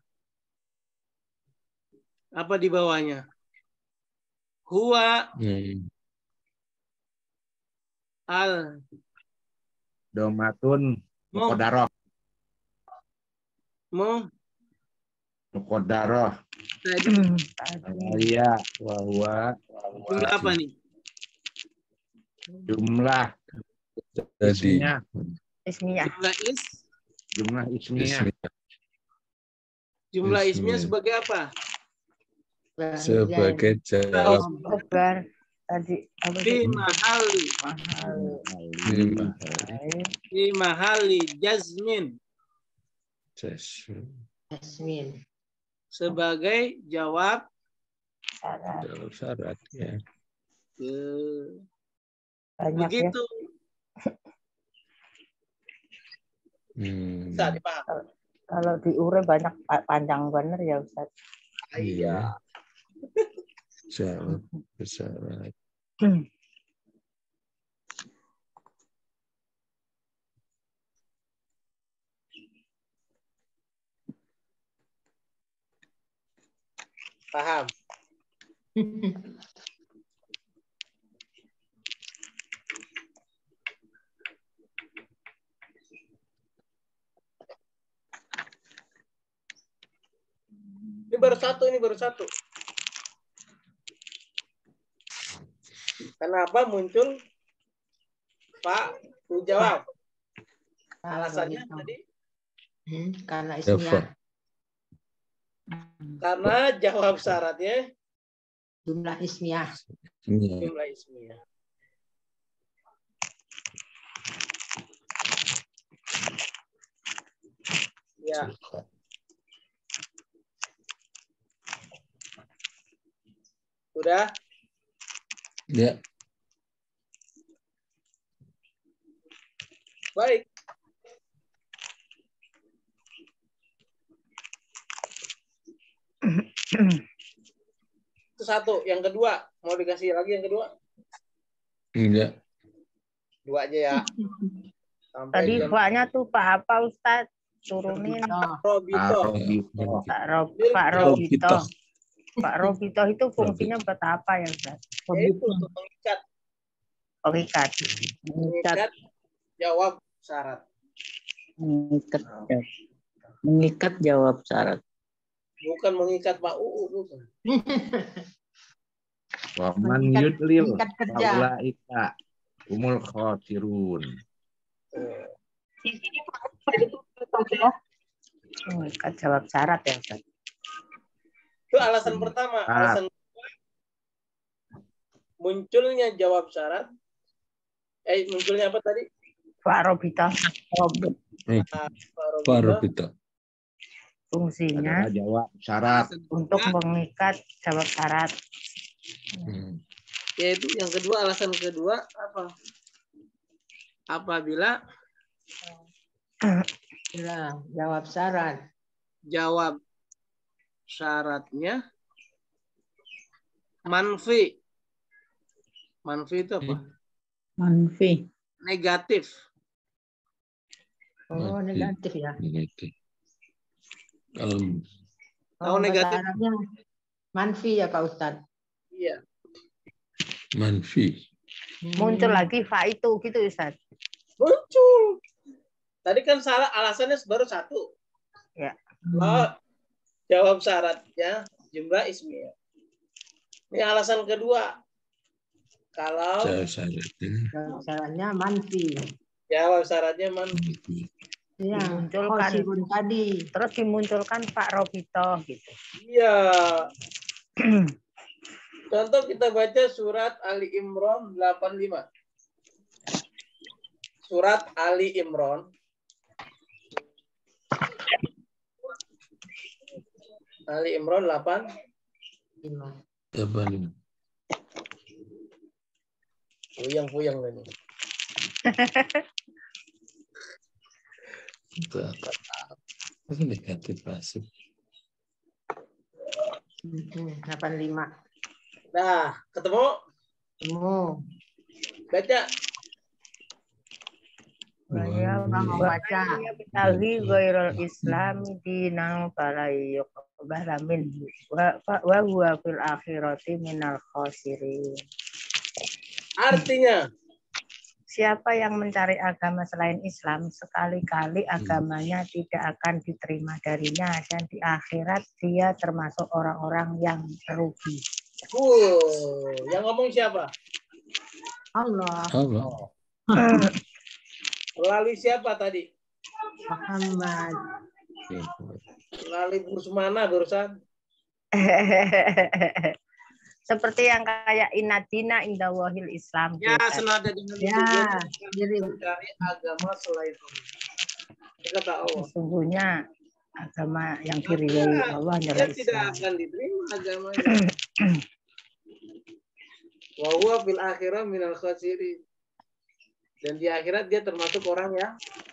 Apa di bawahnya? Huwa al Domatun. Muqaddaroh. mu Muqaddaroh. tadi Iya. Wahwa. jumlah apa nih? Jumlah Tadi. ismiyah. Ismiyah. Jumlah ismiyah. Jumlah ismiyah Ismiyah. sebagai apa? Sebagai jawab. Kobar. Tadi apa Fi sih? mahali fi mahali jazmin Jasmin. sebagai jawab Jawab syarat ya. Banyak ya. begitu. Bisa dipaham. Kalau diure banyak panjang bener ya Ustaz. Iya. Jawab syarat. Paham. Ini baru satu. Kenapa muncul Pak jawab? Alasannya tadi Karena Eva. ismiyah. karena jawab syaratnya Jumlah ismiyah. jumlah ismiyah. Ya. Udah? Ya. Baik. Itu satu. Yang kedua, mau dikasih lagi yang kedua? Enggak. Dua aja ya. Sampai Tadi jam Pak-nya tuh Pak apa Ustaz? Turunin. Robito. Pak Robito. Pak Robito itu fungsinya buat apa ya Ustaz? Itu untuk mengikat. Pengikat. Mengikat jawab syarat. Mengikat jawab syarat. Bukan mengikat Pak UU, bukan. Wa man yudlil mengikat kerja. faulaika humul khasirun. Di sini Pak, Mengikat jawab syarat ya Ustaz. Itu alasan pertama. Alasan kedua, munculnya jawab syarat. Munculnya apa tadi? Pak Robito. Pak Robito. Fungsinya Adalah jawab syarat. untuk mengikat jawab syarat. Yaitu yang kedua, alasan kedua apa? Apabila Jawab syarat. jawab syaratnya manfi. Manfi itu apa? Manfi. Negatif. Oh, negatif ya. Negatif. Tahu negatif? Bahasa Arabnya manfi ya Pak Ustadz. Iya. Manfi. Muncul lagi fa itu gitu Ustaz. Muncul. Tadi kan salah alasannya baru satu. Ya. Oh, jawab syaratnya jumlah ismiyah. Ini alasan kedua. Kalau Jawab syaratnya. Jawab syaratnya manfi. jawab syaratnya manfi. Ya, Dimunculkan. khosirun tadi. Terus dimunculkan Pak Robito gitu. Iya. Contoh kita baca surat Ali Imran 85. Surat Ali Imran. Ali Imran 85. Puyang-puyang ini. Negatif pasif. 85. Nah, ketemu? Ketemu. Baca. Saya mau baca. Tagi ghairul Islam dinang fala yuqbala minhu wa huwa fil akhirati minal khasirin. Artinya, siapa yang mencari agama selain Islam, sekali-kali agamanya tidak akan diterima darinya, dan di akhirat dia termasuk orang-orang yang rugi. yang ngomong siapa? Allah. Melalui siapa tadi? Muhammad. Melalui Busmana barusan. Seperti yang kayak inadina indawahil Islam. Ya, senada dengan itu. Jadi mencari agama selain Allah. Kata Allah. Sesungguhnya agama yang diridhai Allah adalah Dia tidak Islam. akan diterima agamanya. Wa huwa fil akhirah minal khasirin. Dan di akhirat dia termasuk orang yang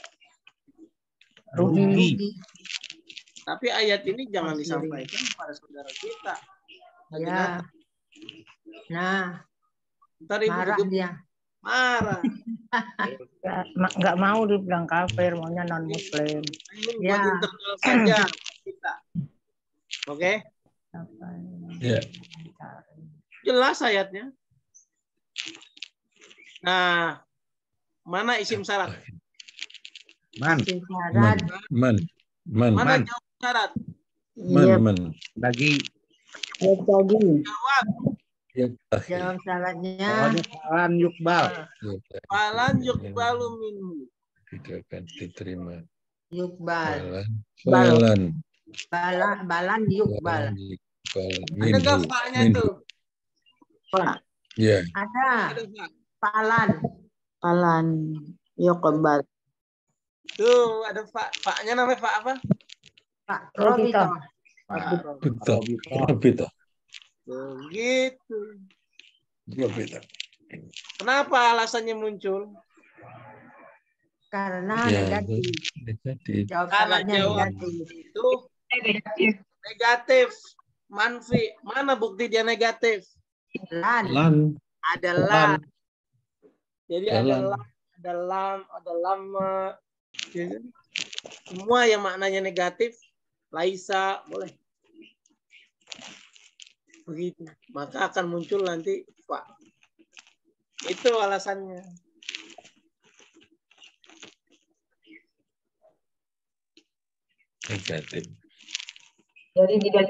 rugi. Tapi ayat ini jangan disampaikan kepada saudara kita. Ya. Nah, ntar ibu marah juga dia. marah. Nggak mau dibilang kafir, maunya non muslim. Ini buat internal saja kita. Oke? Ya. Jelas ayatnya. Nah, mana isim syarat? Man. Isim syarat. Mana jawab syarat? Man. Lagi. Jawab. Jawab syaratnya. Falan yukbal. Falan yukbalu minhu. Tidak akan diterima. Yukbal. Balan. Balan yukbal. Ada nggak faknya itu? Ya. Ada. Palan yukbal. Tuh, ada faknya namanya fak apa? Pak Robito. Robito. Begitu. Robito. Kenapa alasannya muncul? Karena negatif. Jawab Karena syaratnya jawab negatif. itu negatif, manfi. Mana bukti dia negatif? Lan. Ada lan. Jadi ada lam, ada lama. Semua yang maknanya negatif, laisa boleh. Begitu. Maka akan muncul nanti fa. Itu alasannya. Negatif. Jadi tidak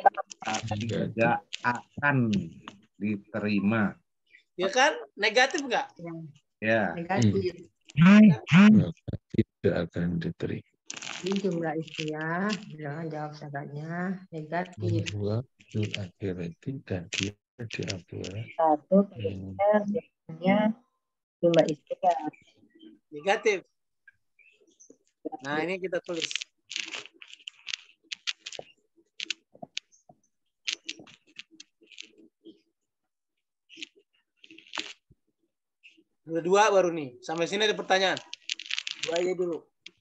akan diterima. Ya kan? Negatif enggak? Ya. Negatif. Tidak akan diterima. Ini jumlah istilah. Jangan jawab syaratnya negatif. Dua akhirati dan dia di akhirat. satu biasanya jumlah istilah. Negatif. Nah, ini kita tulis. Dua baru nih. Sampai sini ada pertanyaan. Dua aja dulu.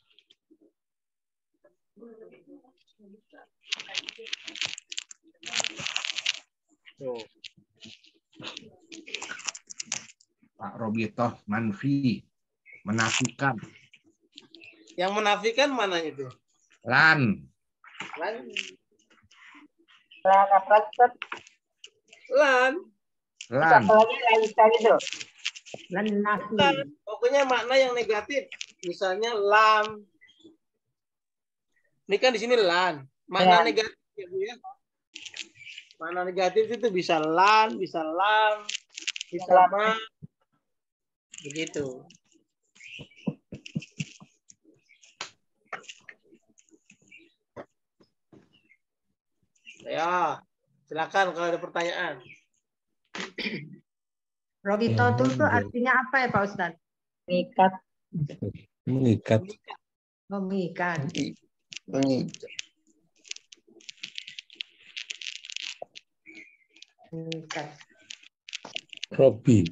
Tuh. Pak Robito manfi. Menafikan. Yang menafikan mana itu? Lan. Lan. Lan apa? Lan. Lan. Apa lagi laisa gitu? Lan nafi. Pokoknya makna yang negatif. Misalnya lam. Ini kan di sini lan. Makna negatif ya, Bu ya. Makna negatif itu bisa lan, bisa lam, bisa ma. Begitu. Ya, silakan kalau ada pertanyaan. Robito itu artinya apa ya Pak Ustadz? Mengikat. Mengikat. Oh, mengikat. Mengikat. Mengikat. Rabi.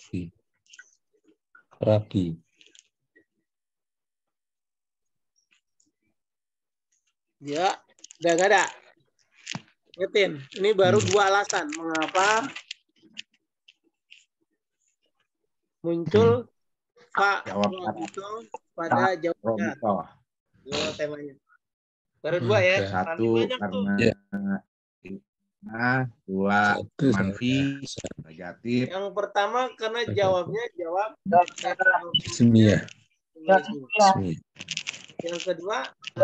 Ya, udah gak ada. Ingetin, ini baru 2 alasan mengapa muncul Pak Robito pada jawaban. Itu temanya. Baru 2 ya. Satu karena Ya. Dua manfi negatif. Yang pertama karena jawabnya jawab Ismiyah. Yang kedua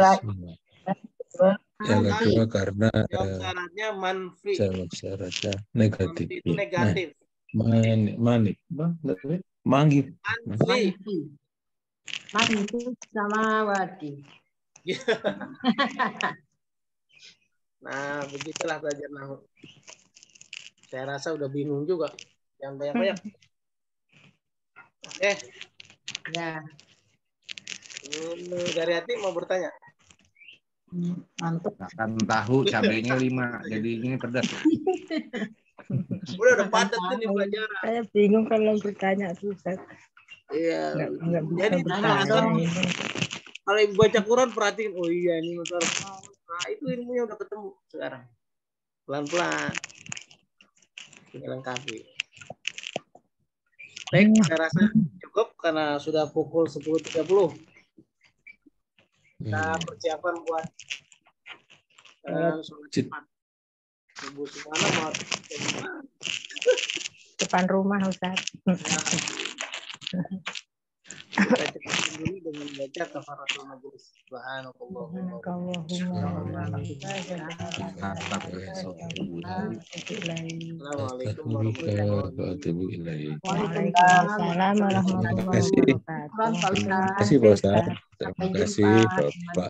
karena jawab syaratnya manfi. jawab syaratnya negatif. Manfi itu negatif. Manif. Manggil. Manfi sama wati. Nah, begitulah belajar nahu. Saya rasa udah bingung juga. Jangan banyak-banyak. Oke. Ya. Dari hati mau bertanya. Mantap. Makan tahu cabenya 5, jadi ini pedas. Udah padat ini pelajaran. Saya bingung kalau bertanya susah. Iya. Nggak bisa Jadi bertanya. kalau ibu baca Quran perhatiin, oh iya ini masalah. Nah itu ilmunya udah ketemu sekarang. Pelan-pelan. Tinggal lengkapi. Baik, saya rasa cukup karena sudah pukul 10.30. Kita persiapan buat sholat Jumat. Ibu Subhana mau Depan rumah Ustaz. kita cekapin dulu dengan baca kafaratul majelis. Subhanallah. Assalamualaikum warahmatullahi wabarakatuh. Waalaikumsalam warahmatullahi wabarakatuh. Terima kasih Pak Ustaz. Terima kasih Bapak.